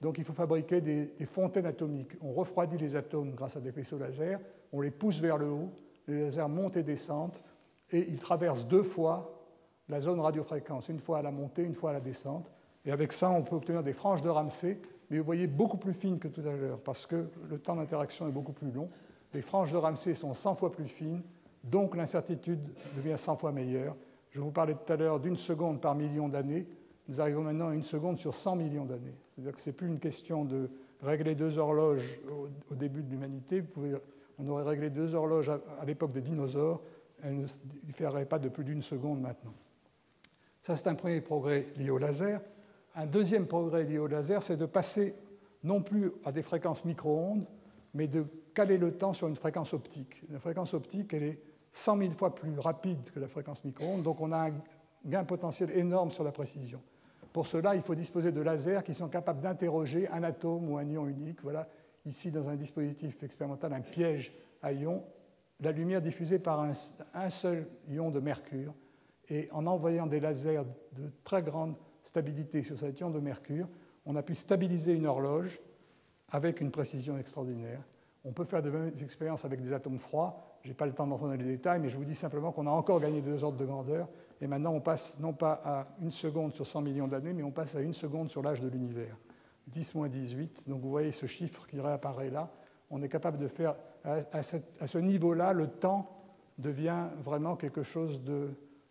Donc il faut fabriquer des, des fontaines atomiques. On refroidit les atomes grâce à des faisceaux laser, on les pousse vers le haut, les lasers montent et descendent, et ils traversent deux fois la zone radiofréquence, une fois à la montée, une fois à la descente. Et avec ça, on peut obtenir des franges de Ramsey, mais vous voyez beaucoup plus fines que tout à l'heure, parce que le temps d'interaction est beaucoup plus long. Les franges de Ramsey sont cent fois plus fines, donc l'incertitude devient cent fois meilleure. Je vous parlais tout à l'heure d'une seconde par million d'années. Nous arrivons maintenant à une seconde sur cent millions d'années. C'est-à-dire que ce n'est plus une question de régler deux horloges au, au début de l'humanité. Vous pouvez, on aurait réglé deux horloges à, à l'époque des dinosaures. Elles ne différeraient pas de plus d'une seconde maintenant. Ça, c'est un premier progrès lié au laser. Un deuxième progrès lié au laser, c'est de passer non plus à des fréquences micro-ondes, mais de caler le temps sur une fréquence optique. La fréquence optique, elle est cent mille fois plus rapide que la fréquence micro-ondes, donc on a un gain potentiel énorme sur la précision. Pour cela, il faut disposer de lasers qui sont capables d'interroger un atome ou un ion unique. Voilà, ici, dans un dispositif expérimental, un piège à ions, la lumière diffusée par un, un seul ion de mercure. Et en envoyant des lasers de très grande stabilité sur cet ion de mercure, on a pu stabiliser une horloge avec une précision extraordinaire. On peut faire de mêmes expériences avec des atomes froids. Je n'ai pas le temps d'entrer dans les détails, mais je vous dis simplement qu'on a encore gagné deux ordres de grandeur. Et maintenant, on passe non pas à une seconde sur cent millions d'années, mais on passe à une seconde sur l'âge de l'univers. dix moins dix-huit. Donc vous voyez ce chiffre qui réapparaît là. On est capable de faire, à, à, cette, à ce niveau-là, le temps devient vraiment quelque chose de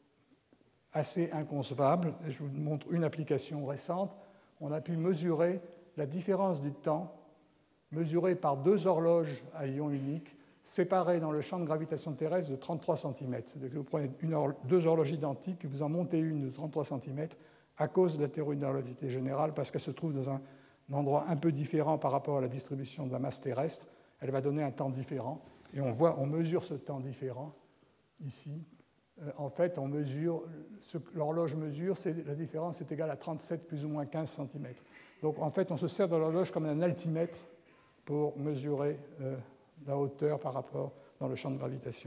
assez inconcevable. Et je vous montre une application récente. On a pu mesurer la différence du temps mesurée par deux horloges à ion unique séparées dans le champ de gravitation terrestre de trente-trois centimètres. C'est-à-dire que vous prenez une hor- deux horloges identiques et vous en montez une de trente-trois centimètres à cause de la théorie de la relativité générale, parce qu'elle se trouve dans un, un endroit un peu différent par rapport à la distribution de la masse terrestre. Elle va donner un temps différent. Et on voit, on mesure ce temps différent ici. Euh, en fait, on mesure, ce que l'horloge mesure, c'est, la différence est égale à trente-sept plus ou moins quinze centimètres. Donc en fait, on se sert de l'horloge comme un altimètre pour mesurer euh, la hauteur par rapport dans le champ de gravitation.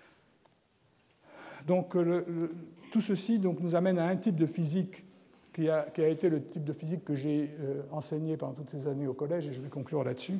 Donc le, le, tout ceci donc, nous amène à un type de physique qui a, qui a été le type de physique que j'ai euh, enseigné pendant toutes ces années au collège, et je vais conclure là-dessus.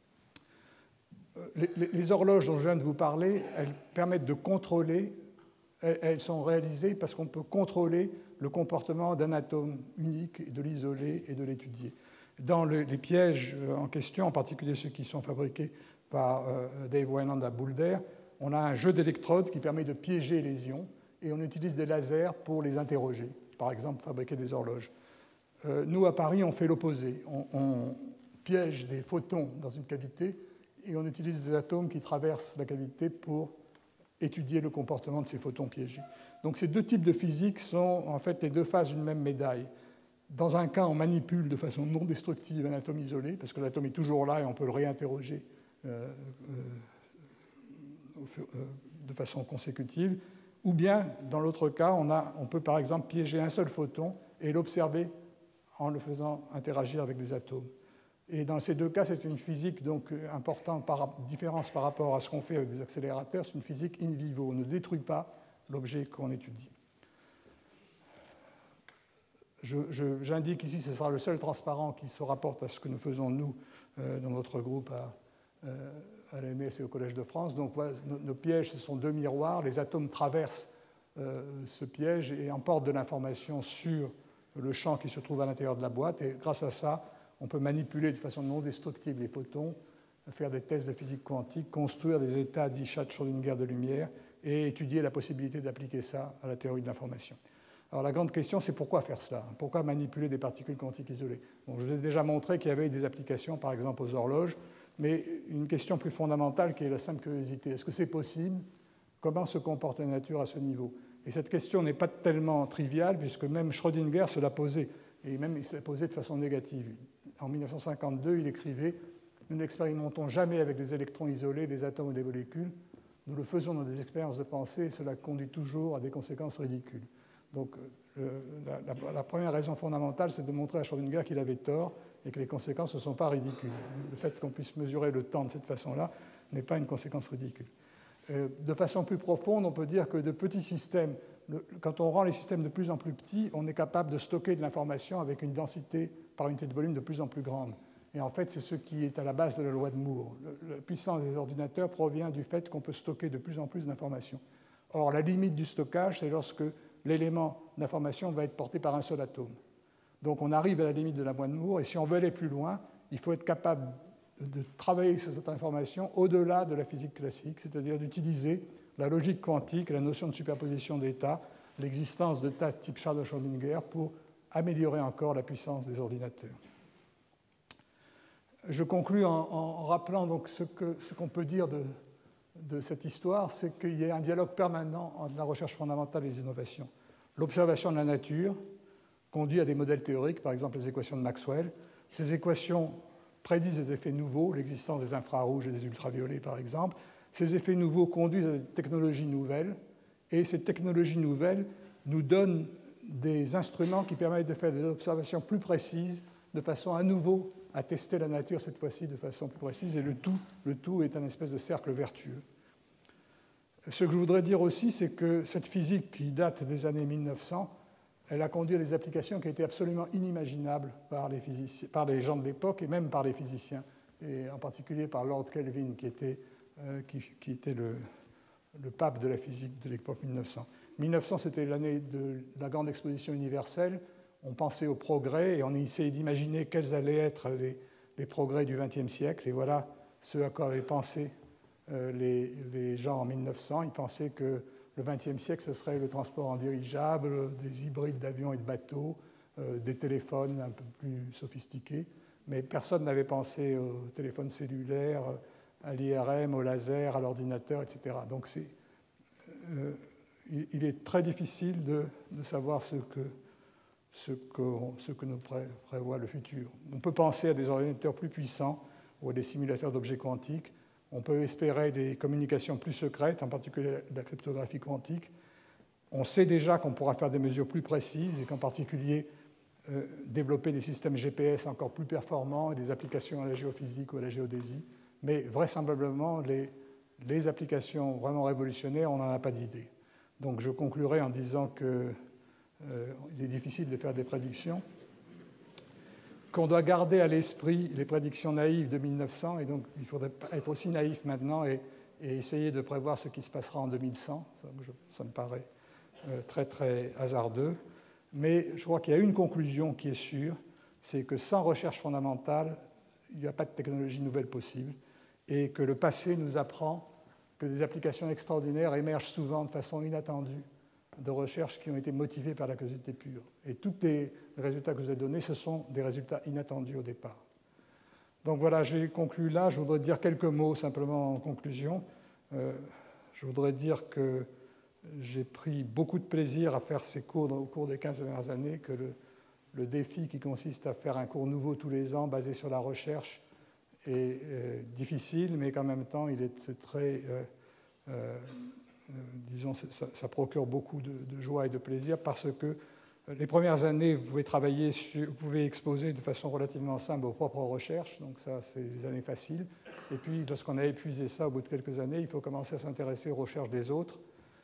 Les, les, les horloges dont je viens de vous parler, elles permettent de contrôler, elles, elles sont réalisées parce qu'on peut contrôler le comportement d'un atome unique, et de l'isoler et de l'étudier. Dans le, les pièges en question, en particulier ceux qui sont fabriqués par euh, Dave Wayland à Boulder, on a un jeu d'électrodes qui permet de piéger les ions et on utilise des lasers pour les interroger, par exemple fabriquer des horloges. Euh, nous, à Paris, on fait l'opposé. On, on piège des photons dans une cavité et on utilise des atomes qui traversent la cavité pour étudier le comportement de ces photons piégés. Donc ces deux types de physique sont en fait les deux faces d'une même médaille. Dans un cas, on manipule de façon non destructive un atome isolé, parce que l'atome est toujours là et on peut le réinterroger euh, euh, de façon consécutive. Ou bien, dans l'autre cas, on, a, on peut par exemple piéger un seul photon et l'observer en le faisant interagir avec des atomes. Et dans ces deux cas, c'est une physique donc importante, par différence par rapport à ce qu'on fait avec des accélérateurs, c'est une physique in vivo. On ne détruit pas l'objet qu'on étudie. Je, je, j'indique ici, ce sera le seul transparent qui se rapporte à ce que nous faisons, nous, euh, dans notre groupe à, euh, à l'A M S et au Collège de France. Donc, voilà, nos, nos pièges, ce sont deux miroirs. Les atomes traversent euh, ce piège et emportent de l'information sur le champ qui se trouve à l'intérieur de la boîte. Et grâce à ça, on peut manipuler de façon non destructive les photons, faire des tests de physique quantique, construire des états dits chats de Schrödinger de lumière et étudier la possibilité d'appliquer ça à la théorie de l'information. Alors la grande question, c'est pourquoi faire cela? Pourquoi manipuler des particules quantiques isolées? Bon, je vous ai déjà montré qu'il y avait des applications, par exemple aux horloges, mais une question plus fondamentale qui est la simple curiosité. Est-ce que c'est possible? Comment se comporte la nature à ce niveau? Et cette question n'est pas tellement triviale, puisque même Schrödinger se l'a posée, et même il se l'a posée de façon négative. En mille neuf cent cinquante-deux, il écrivait « Nous n'expérimentons jamais avec des électrons isolés, des atomes ou des molécules. Nous le faisons dans des expériences de pensée, et cela conduit toujours à des conséquences ridicules. » Donc euh, la, la, la première raison fondamentale, c'est de montrer à Schrödinger qu'il avait tort et que les conséquences ne sont pas ridicules. Le fait qu'on puisse mesurer le temps de cette façon-là n'est pas une conséquence ridicule. Euh, de façon plus profonde, on peut dire que de petits systèmes, le, quand on rend les systèmes de plus en plus petits, on est capable de stocker de l'information avec une densité par unité de volume de plus en plus grande. Et en fait, c'est ce qui est à la base de la loi de Moore. Le, la puissance des ordinateurs provient du fait qu'on peut stocker de plus en plus d'informations. Or, la limite du stockage, c'est lorsque l'élément d'information va être porté par un seul atome. Donc, on arrive à la limite de la loi de Moore, et si on veut aller plus loin, il faut être capable de travailler sur cette information au-delà de la physique classique, c'est-à-dire d'utiliser la logique quantique, la notion de superposition d'états, l'existence de tas type Charles de Schrödinger pour améliorer encore la puissance des ordinateurs. Je conclus en, en rappelant donc ce, que, ce qu'on peut dire de, de cette histoire, c'est qu'il y a un dialogue permanent entre la recherche fondamentale et les innovations. L'observation de la nature conduit à des modèles théoriques, par exemple les équations de Maxwell. Ces équations prédisent des effets nouveaux, l'existence des infrarouges et des ultraviolets, par exemple. Ces effets nouveaux conduisent à des technologies nouvelles, et ces technologies nouvelles nous donnent des instruments qui permettent de faire des observations plus précises, de façon à nouveau à tester la nature, cette fois-ci de façon plus précise, et le tout, le tout est un espèce de cercle vertueux. Ce que je voudrais dire aussi, c'est que cette physique qui date des années mille neuf cents, elle a conduit à des applications qui étaient absolument inimaginables par les, physiciens, par les gens de l'époque et même par les physiciens, et en particulier par Lord Kelvin, qui était, euh, qui, qui était le, le pape de la physique de l'époque mille neuf cents. mille neuf cents, c'était l'année de la grande exposition universelle. On pensait au progrès et on essayait d'imaginer quels allaient être les, les progrès du vingtième siècle. Et voilà ce à quoi avaient pensé euh, les, les gens en mille neuf cents. Ils pensaient que le vingtième siècle, ce serait le transport en dirigeable, des hybrides d'avions et de bateaux, euh, des téléphones un peu plus sophistiqués. Mais personne n'avait pensé au téléphone cellulaire, à l'I R M, au laser, à l'ordinateur, et cetera. Donc c'est, euh, il est très difficile de, de savoir ce que, ce, que, ce que nous pré, prévoit le futur. On peut penser à des ordinateurs plus puissants ou à des simulateurs d'objets quantiques. On peut espérer des communications plus secrètes, en particulier la cryptographie quantique. On sait déjà qu'on pourra faire des mesures plus précises et qu'en particulier euh, développer des systèmes G P S encore plus performants et des applications à la géophysique ou à la géodésie. Mais vraisemblablement, les, les applications vraiment révolutionnaires, on n'en a pas d'idée. Donc je conclurai en disant qu'il euh, est difficile de faire des prédictions, qu'on doit garder à l'esprit les prédictions naïves de mille neuf cents, et donc il faudrait être aussi naïf maintenant et, et essayer de prévoir ce qui se passera en deux mille cent. Ça, je, ça me paraît euh, très très hasardeux. Mais je crois qu'il y a une conclusion qui est sûre, c'est que sans recherche fondamentale, il n'y a pas de technologie nouvelle possible, et que le passé nous apprend que des applications extraordinaires émergent souvent de façon inattendue de recherches qui ont été motivées par la curiosité pure. Et tous les résultats que je vous ai donnés, ce sont des résultats inattendus au départ. Donc voilà, j'ai conclu là. Je voudrais dire quelques mots simplement en conclusion. Euh, je voudrais dire que j'ai pris beaucoup de plaisir à faire ces cours au cours des quinze dernières années, que le, le défi qui consiste à faire un cours nouveau tous les ans basé sur la recherche est euh, difficile, mais qu'en même temps, il est, c'est très... Euh, euh, Euh, disons, ça, ça procure beaucoup de, de joie et de plaisir parce que les premières années, vous pouvez travailler, sur, vous pouvez exposer de façon relativement simple vos propres recherches, donc ça, c'est des années faciles. Et puis, lorsqu'on a épuisé ça au bout de quelques années, il faut commencer à s'intéresser aux recherches des autres.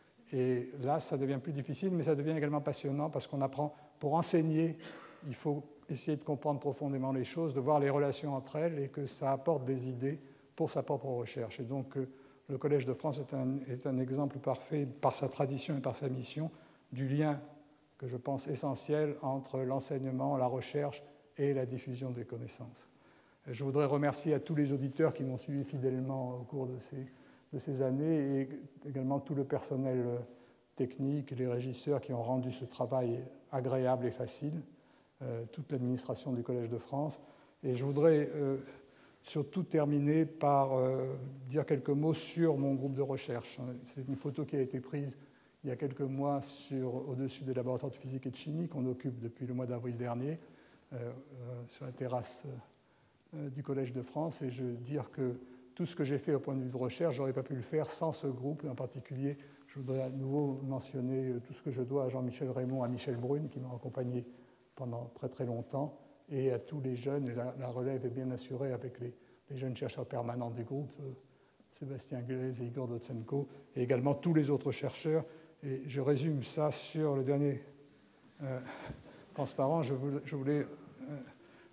Et là, ça devient plus difficile, mais ça devient également passionnant parce qu'on apprend, pour enseigner, il faut essayer de comprendre profondément les choses, de voir les relations entre elles et que ça apporte des idées pour sa propre recherche. Et donc, le Collège de France est un, est un exemple parfait, par sa tradition et par sa mission, du lien que je pense essentiel entre l'enseignement, la recherche et la diffusion des connaissances. Je voudrais remercier à tous les auditeurs qui m'ont suivi fidèlement au cours de ces, de ces années et également tout le personnel technique et les régisseurs qui ont rendu ce travail agréable et facile, euh, toute l'administration du Collège de France. Et je voudrais... Euh, surtout terminer par euh, dire quelques mots sur mon groupe de recherche. C'est une photo qui a été prise il y a quelques mois sur, au-dessus des laboratoires de physique et de chimie qu'on occupe depuis le mois d'avril dernier, euh, euh, sur la terrasse euh, du Collège de France. Et je veux dire que tout ce que j'ai fait au point de vue de recherche, je n'aurais pas pu le faire sans ce groupe. En particulier, je voudrais à nouveau mentionner tout ce que je dois à Jean-Michel Raymond, à Michel Brune, qui m'ont accompagné pendant très très longtemps, et à tous les jeunes, et la, la relève est bien assurée avec les, les jeunes chercheurs permanents du groupe, euh, Sébastien Guez et Igor Dotsenko, et également tous les autres chercheurs. Et je résume ça sur le dernier euh, transparent. Je voulais, je voulais euh,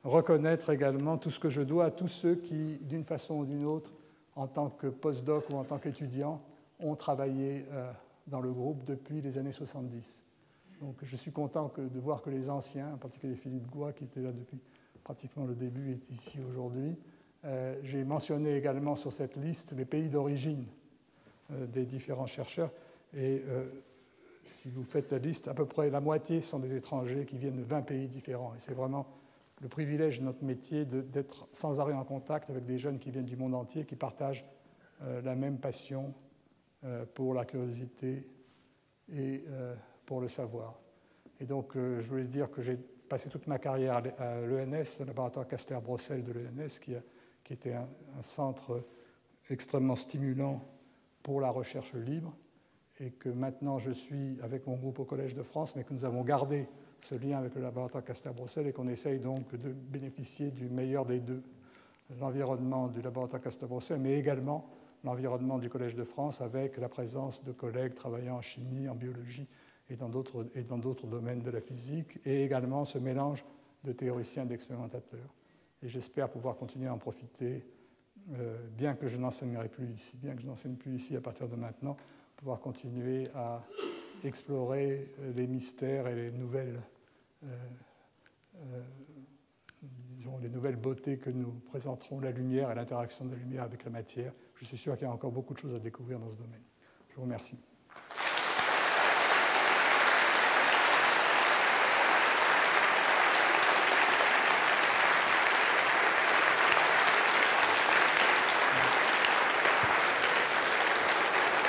reconnaître également tout ce que je dois à tous ceux qui, d'une façon ou d'une autre, en tant que postdoc ou en tant qu'étudiant, ont travaillé euh, dans le groupe depuis les années soixante-dix. Donc je suis content que, de voir que les anciens, en particulier Philippe Goua, qui était là depuis pratiquement le début, est ici aujourd'hui. Euh, j'ai mentionné également sur cette liste les pays d'origine euh, des différents chercheurs. Et euh, si vous faites la liste, à peu près la moitié sont des étrangers qui viennent de vingt pays différents. Et c'est vraiment le privilège de notre métier d'être sans arrêt en contact avec des jeunes qui viennent du monde entier, qui partagent euh, la même passion euh, pour la curiosité et euh, pour le savoir. Et donc, euh, je voulais dire que j'ai passé toute ma carrière à l'E N S, le laboratoire Kastler-Brossel de l'E N S, qui, a, qui était un, un centre extrêmement stimulant pour la recherche libre, et que maintenant je suis avec mon groupe au Collège de France, mais que nous avons gardé ce lien avec le laboratoire Kastler-Brossel et qu'on essaye donc de bénéficier du meilleur des deux, l'environnement du laboratoire Kastler-Brossel, mais également l'environnement du Collège de France avec la présence de collègues travaillant en chimie, en biologie et dans d'autres, et dans d'autres domaines de la physique, et également ce mélange de théoriciens et d'expérimentateurs. Et j'espère pouvoir continuer à en profiter, euh, bien que je n'enseignerai plus ici, bien que je n'enseigne plus ici à partir de maintenant, pouvoir continuer à explorer les mystères et les nouvelles, euh, euh, disons, les nouvelles beautés que nous présenteront la lumière et l'interaction de la lumière avec la matière. Je suis sûr qu'il y a encore beaucoup de choses à découvrir dans ce domaine. Je vous remercie.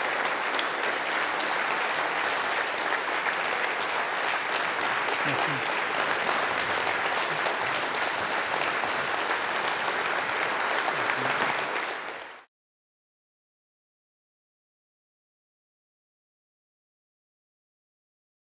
Merci.